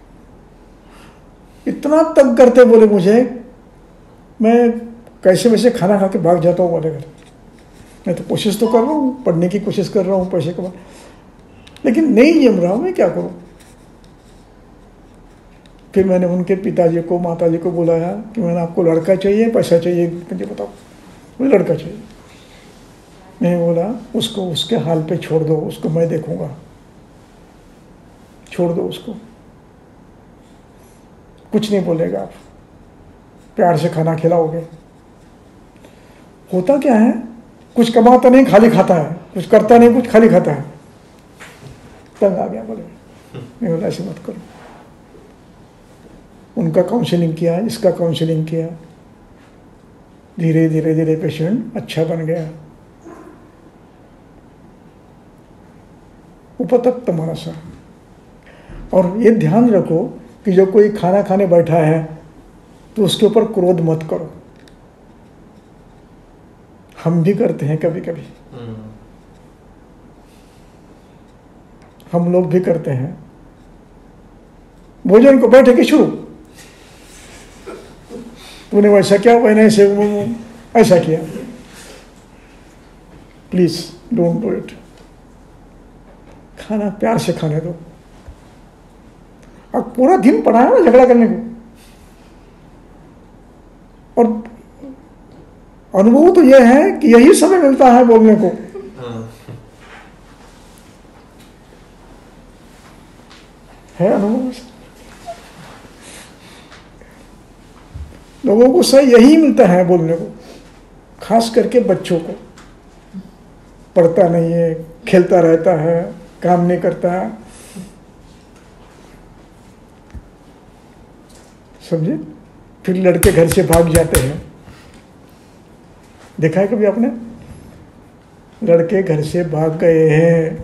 A: इतना तंग करते बोले मुझे, मैं कैसे वैसे खाना खा के भाग जाता हूँ बोले घर। मैं तो कोशिश तो कर रहा हूँ, पढ़ने की कोशिश कर रहा हूँ, पैसे कमा, लेकिन नहीं जम रहा हूँ, मैं क्या करूँ। फिर मैंने उनके पिताजी को, माताजी को बुलाया कि मैंने आपको लड़का चाहिए, पैसा चाहिए, मुझे बताओ। मुझे लड़का चाहिए। मैं बोला उसको उसके हाल पे छोड़ दो, उसको मैं देखूंगा, छोड़ दो उसको, कुछ नहीं बोलेगा, आप प्यार से खाना खिलाओगे। होता क्या है, कुछ कमाता नहीं, खाली खाता है, कुछ करता नहीं, कुछ खाली खाता है। तंग आ गया। बोले मैं बोला ऐसे मत करो। उनका काउंसलिंग किया, इसका काउंसलिंग किया, धीरे धीरे धीरे पेशेंट अच्छा बन गया। उपतप्त मनसा। और ये ध्यान रखो कि जो कोई खाना खाने बैठा है तो उसके ऊपर क्रोध मत करो। हम भी करते हैं कभी कभी, हम लोग भी करते हैं। भोजन को बैठे के शुरू, तूने वैसा किया, मैंने ऐसा किया। Please don't do it. खाना प्यार से खाने दो। अब पूरा दिन पड़ा है ना झगड़ा करने को। और अनुभव तो यह है कि यही समय मिलता है बोलने को। है अनुभव। लोगों को सही यही मिलता है बोलने को, खास करके बच्चों को। पढ़ता नहीं है, खेलता रहता है, काम नहीं करता, समझे। फिर लड़के घर से भाग जाते हैं। देखा है कभी आपने? लड़के घर से भाग गए हैं।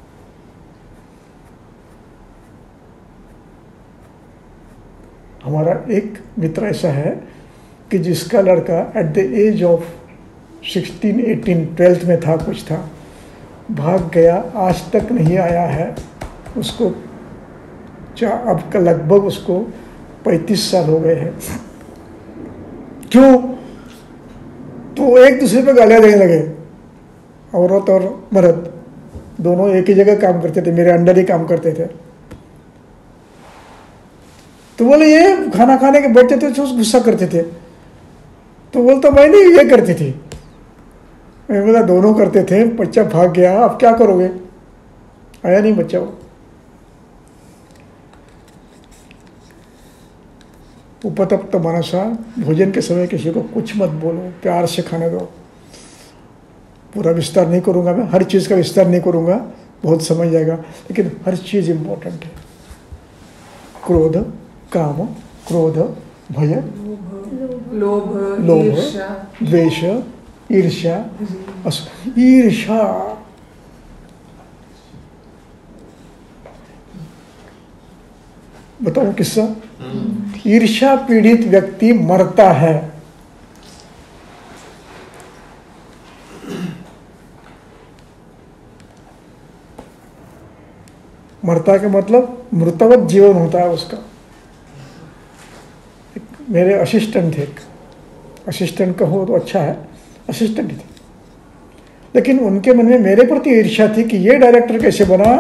A: हमारा एक मित्र ऐसा है कि जिसका लड़का at the age of 16, 18, 12th में था, कुछ था, भाग गया, आज तक नहीं आया है। उसको अब का लगभग उसको 35 साल हो गए हैं। क्यों? तो एक दूसरे पे गालियां देने लगे। औरत और मर्द दोनों एक ही जगह काम करते थे, मेरे अंडर ही काम करते थे। तो बोले ये खाना खाने के बैठते थे तो गुस्सा करते थे। तो बोलता मैं नहीं, ये करती थी। मैं बोला दोनों करते थे, बच्चा भाग गया, अब क्या करोगे? आया नहीं बच्चा। वो उपतप्त मनसा। भोजन के समय किसी को कुछ मत बोलो, प्यार से खाने दो। पूरा विस्तार नहीं करूंगा मैं, हर चीज़ का विस्तार नहीं करूंगा, बहुत समझ जाएगा, लेकिन हर चीज़ इंपॉर्टेंट है। क्रोध, काम, क्रोध, भय,
D: लोभ,
A: द्वेष, ईर्ष्या, ईर्ष्या। बताओ किस्सा। ईर्ष्या पीड़ित व्यक्ति मरता है। मरता का मतलब मृतवत जीवन होता है उसका। मेरे असिस्टेंट थे, असिस्टेंट कहो तो अच्छा है, असिस्टेंट थे, लेकिन उनके मन में मेरे प्रति ईर्ष्या थी कि ये डायरेक्टर कैसे बना,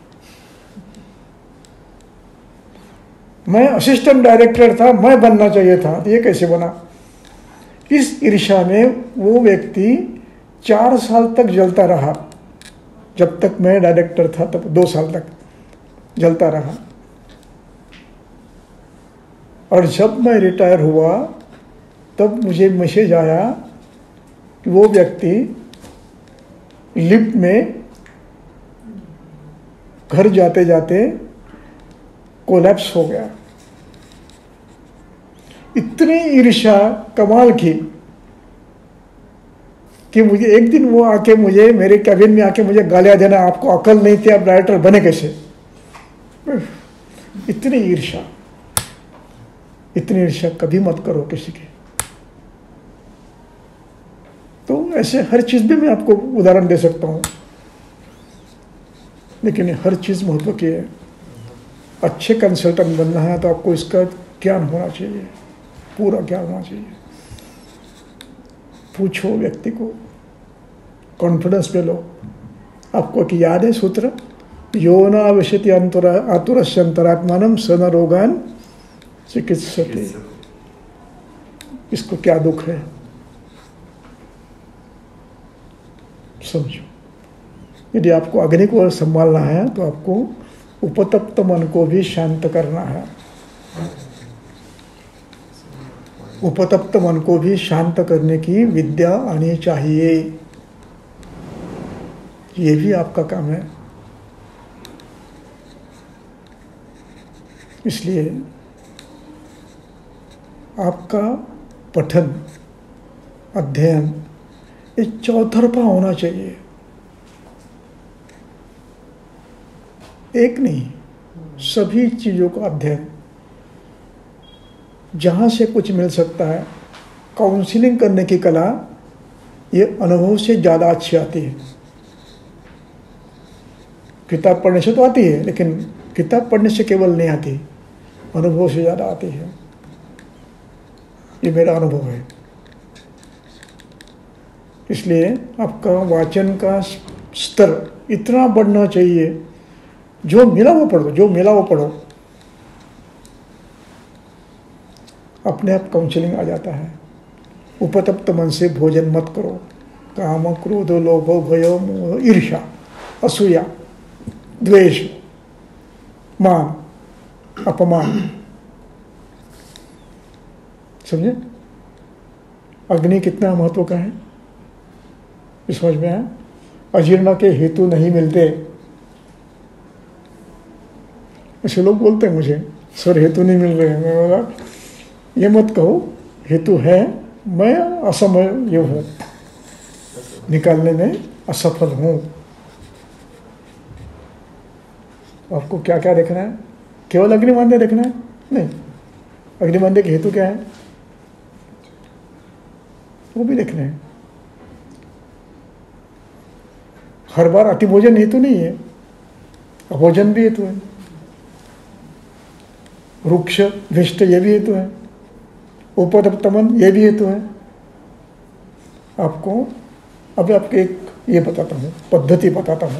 A: मैं असिस्टेंट डायरेक्टर था, मैं बनना चाहिए था, ये कैसे बना। इस ईर्ष्या में वो व्यक्ति 4 साल तक जलता रहा। जब तक मैं डायरेक्टर था तब 2 साल तक जलता रहा। और जब मैं रिटायर हुआ तब मुझे मैसेज आया कि वो व्यक्ति लिफ्ट में घर जाते जाते कोलैप्स हो गया। इतनी ईर्ष्या कमाल की कि मुझे एक दिन वो आके मुझे मेरे कैबिन में आके मुझे गालियां देना, आपको अकल नहीं थी, आप डायरेक्टर बने कैसे। इतनी ईर्ष्या, इतनी ईर्ष्या कभी मत करो किसी की। तो ऐसे हर चीज में मैं आपको उदाहरण दे सकता हूं, लेकिन हर चीज महत्व की है। अच्छे कंसल्टेंट बनना है तो आपको इसका ज्ञान होना चाहिए, पूरा ज्ञान होना चाहिए। पूछो व्यक्ति को, कॉन्फिडेंस पे लो। आपको कि याद है सूत्र, यो न आवश्यति आतुरस्य अंतरात्मानम स न रोगान चिकित्सते। इसको क्या दुख है समझो। यदि आपको अग्नि को संभालना है तो आपको उपतप्त मन को भी शांत करना है। उपतप्त मन को भी शांत करने की विद्या आनी चाहिए, ये भी आपका काम है। इसलिए आपका पठन अध्ययन एक चौतरफा होना चाहिए, एक नहीं, सभी चीजों का अध्ययन। जहां से कुछ मिल सकता है। काउंसलिंग करने की कला ये अनुभव से ज्यादा अच्छी आती है। किताब पढ़ने से तो आती है, लेकिन किताब पढ़ने से केवल नहीं आती, अनुभव से ज्यादा आती है। ये मेरा अनुभव है। इसलिए आपका वाचन का स्तर इतना बढ़ना चाहिए, जो मिला वो पढ़ो, जो मिला वो पढ़ो, अपने आप काउंसलिंग आ जाता है। उपतप्त मन से भोजन मत करो। काम क्रोध लोभ भय मोह ईर्ष्या असूया द्वेष मान अपमान, समझे। अग्नि कितना महत्व का है इस समझ में है। अजीर्ण के हेतु नहीं मिलते, ऐसे लोग बोलते हैं मुझे, सर हेतु नहीं मिल रहे हैं। मैं बोला ये मत कहो, हेतु है, मैं असमय हूं, निकालने में असफल हूं। आपको क्या क्या देखना है? केवल अग्निमान्य देखना है? नहीं, अग्निमान्य के हेतु क्या है वो भी देखना है। हर बार अतिभोजन हेतु नहीं है, अभोजन भी हेतु है। रुक्ष भिष्ट ये भी हेतु है, उपतप्तमन ये भी हेतु है। आपको अब आपके एक ये बताता हूँ, पद्धति बताता हूँ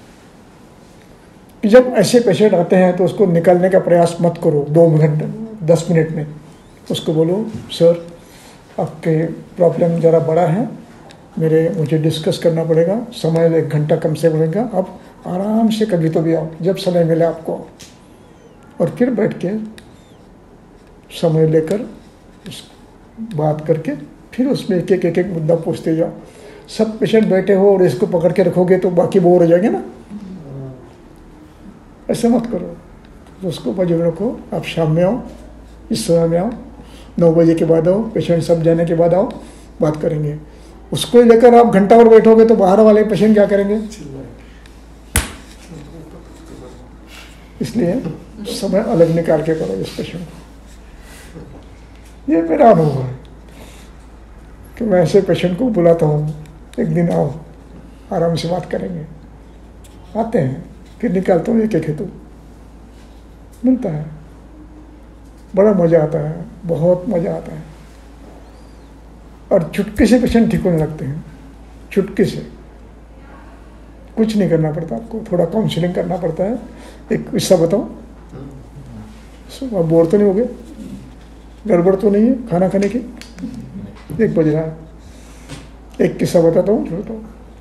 A: कि जब ऐसे पेशेंट आते हैं तो उसको निकालने का प्रयास मत करो 2 मिनट 10 मिनट में। उसको बोलो सर आपके प्रॉब्लम ज़रा बड़ा है, मुझे डिस्कस करना पड़ेगा, समय 1 घंटा कम से लगेगा, आप आराम से कभी तो भी आओ, जब समय मिले आपको, और फिर बैठ के समय लेकर बात करके फिर उसमें एक मुद्दा पूछते जाओ। सब पेशेंट बैठे हो और इसको पकड़ के रखोगे तो बाकी बोर हो जाएंगे ना, ऐसा मत करो। तो उसको बजे रखो, आप शाम में आओ, इस समय में आओ, 9 बजे के बाद आओ, पेशेंट सब जाने के बाद आओ, बात करेंगे। उसको लेकर आप घंटा और बैठोगे तो बाहर वाले पेशेंट क्या करेंगे? इसलिए समय अलग निकाल के करो इस पेशेंट को। ये मेरा अनुभव है कि मैं ऐसे पेशेंट को बुलाता हूँ, एक दिन आओ, आराम से बात करेंगे। आते हैं, फिर निकालता हूँ एक हेतु, मिलता है, बड़ा मज़ा आता है, बहुत मज़ा आता है। और चुटकी से पेशेंट ठीक होने लगते हैं, चुटकी से। कुछ नहीं करना पड़ता आपको, थोड़ा काउंसलिंग करना पड़ता है। एक किस्सा बताओ, आप बोर तो नहीं हो गए? गड़बड़ तो नहीं है खाना खाने की? 1 बज रहा है। एक किस्सा बताता हूँ, छोटा।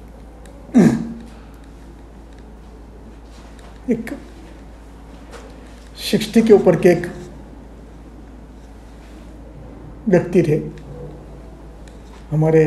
A: एक 60 के ऊपर के एक व्यक्ति थे, हमारे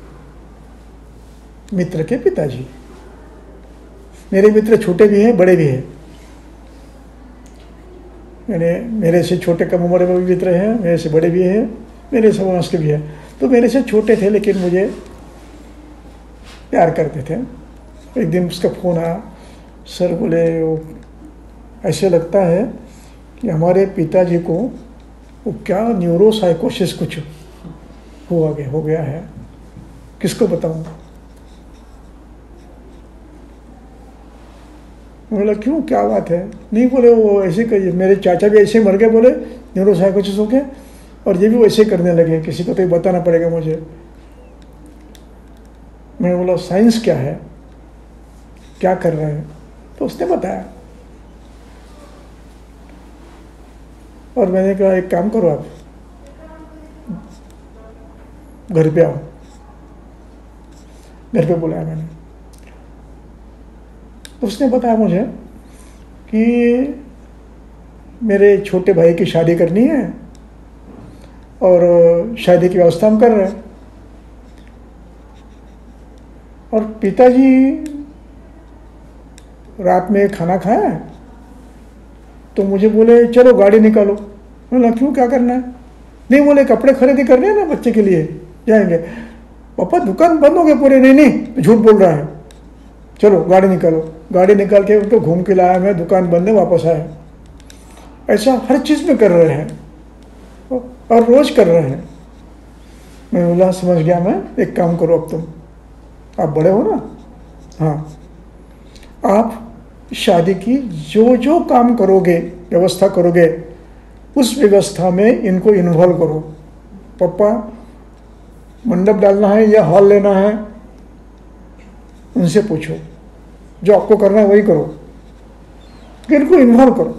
A: मित्र के पिताजी। मेरे मित्र छोटे भी हैं, बड़े भी हैं। मैंने मेरे से छोटे कम उम्र में भी मित्र हैं, मेरे से बड़े भी हैं, मेरे से वंश के भी हैं। तो मेरे से छोटे थे लेकिन मुझे प्यार करते थे। एक दिन उसका फ़ोन आया, सर बोले वो ऐसे लगता है कि हमारे पिताजी को वो क्या न्यूरोसाइकोसिस कुछ हो गया है, किसको बताऊं? बोला क्यों, क्या बात है? नहीं बोले वो ऐसे कहिए, मेरे चाचा भी ऐसे मर गए, बोले न्यूरोसाइकोसिस हो गया, और ये भी वैसे करने लगे, किसी को तो ये बताना पड़ेगा मुझे। मैं बोला साइंस क्या है, क्या कर रहे हैं? तो उसने बताया, और मैंने कहा एक काम करो, आप घर पे आओ। घर पे बुलाया मैंने, तो उसने बताया मुझे कि मेरे छोटे भाई की शादी करनी है और शादी की व्यवस्था हम कर रहे हैं, और पिताजी रात में खाना खाया तो मुझे बोले चलो गाड़ी निकालो। बोला क्यों, क्या करना है? नहीं बोले कपड़े खरीदी करने हैं ना बच्चे के लिए, जाएंगे। पापा दुकान बंद हो गए पूरे। नहीं झूठ बोल रहा है, चलो गाड़ी निकालो। गाड़ी निकाल के उनको घूम के लाया मैं, दुकान बंद है, वापस आया। ऐसा हर चीज़ में कर रहे हैं और रोज कर रहे हैं। मैं बोला समझ गया मैं, एक काम करो, अब तुम आप बड़े हो ना, हाँ, आप शादी की जो जो काम करोगे, व्यवस्था करोगे, उस व्यवस्था में इनको इन्वॉल्व करो। पापा मंडप डालना है या हॉल लेना है, उनसे पूछो, जो आपको करना है वही करो, इनको इन्वॉल्व करो,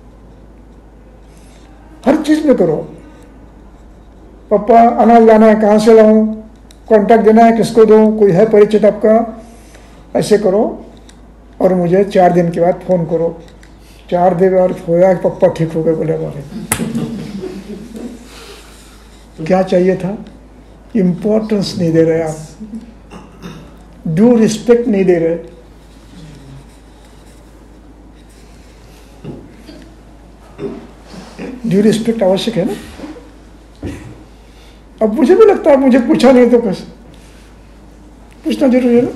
A: हर चीज में करो। पापा अनाज लाना है, कहाँ से लाऊं, कॉन्टैक्ट देना है, किसको दूं, कोई है परिचित आपका, ऐसे करो और मुझे 4 दिन के बाद फोन करो। 4 दिन और होया, पापा ठीक हो गए। बोले बोले क्या चाहिए था? इम्पोर्टेंस नहीं दे रहे आप, ड्यू रिस्पेक्ट नहीं दे रहे। ड्यू रिस्पेक्ट आवश्यक है ना। अब मुझे भी लगता है, मुझे पूछा नहीं तो कैसे, पूछना जरूरी है ना।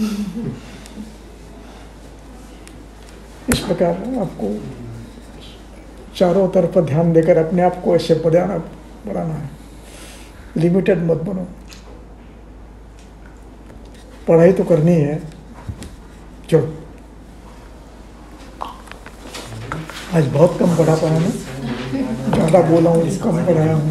A: इस प्रकार आपको चारों तरफ ध्यान देकर अपने आप को ऐसे बढ़ाना है। लिमिटेड मत बनो। पढ़ाई तो करनी है। चलो, आज बहुत कम पढ़ा पाया मैं, ज़्यादा बोला हूँ, कम पढ़ाया हूँ।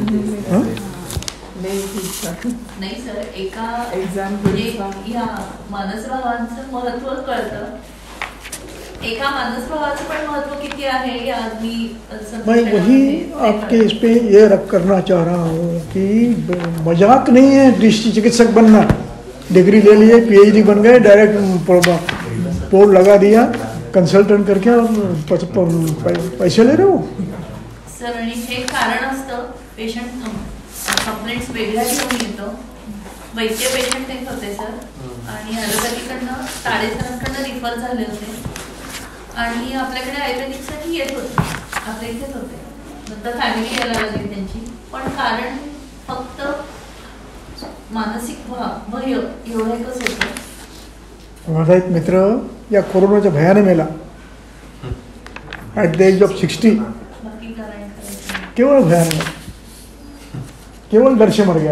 F: नाही सर, एका या मानसभावांचं महत्व कळतं, एका मानसभावाचं पण महत्व किती आहे हे आज
A: मैं वही आपके इस पे ये रख करना चाह रहा हूँ कि मजाक नहीं है दृष्टि चिकित्सक बनना। डिग्री ले लिए, पीएचडी बन गए, डायरेक्ट बोर्ड लगा दिया, कंसल्टेंट करके और पैसे ले रहे हो
F: सर। आणि हे कारण असतं, पेशंट कंप्लेंट्स वेगळ्या घेऊन येतो। वैद्य पेशंट एक होते सर, आणि ॲलोपॅथीकडनं ताडे सरांकडनं रिफर झाले होते, आणि आपल्याकडे आयुर्वेदिकसाठी येत होते, आपल्या इथेच होते। नंतर फॅमिली यायला लागली त्यांची, पण कारण फक्त मानसिक भय एवढं एकच होतं।
A: माझा एक मित्र या कोरोनाच्या भयाने मेला ॲट द एज ऑफ 60।
F: बाकी कारण
A: केवल भयाने, केवल डर से मर गया।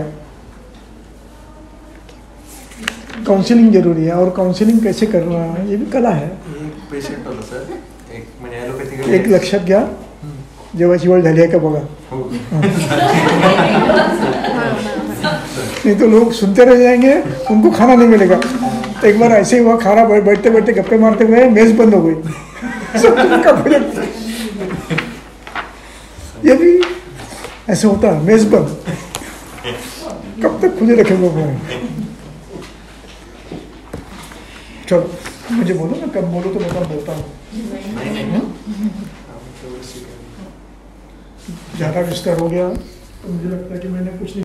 A: काउंसलिंग जरूरी है, और काउंसलिंग कैसे करना है ये भी कला है।
E: एक पेशंट होता सर, एक म्हणजे ॲलोपॅथी,
A: एक लक्षात घ्या, जेवायची वेळ झाली आहे का बघा, नहीं तो लोग सुनते रह जाएंगे, उनको खाना नहीं मिलेगा। तो एक बार ऐसे ही हुआ, खाना बैठते बैठते गप्पे मारते हुए मेज बंद हो गई। ये भी ऐसे होता है, मेज बंद, कब तक खुले रखेंगे वो? चलो मुझे बोलो ना, कब बोलो तो मैं कब बोलता हूँ। ज़्यादा विस्तार हो गया तो मुझे लगता है कि मैंने कुछ नहीं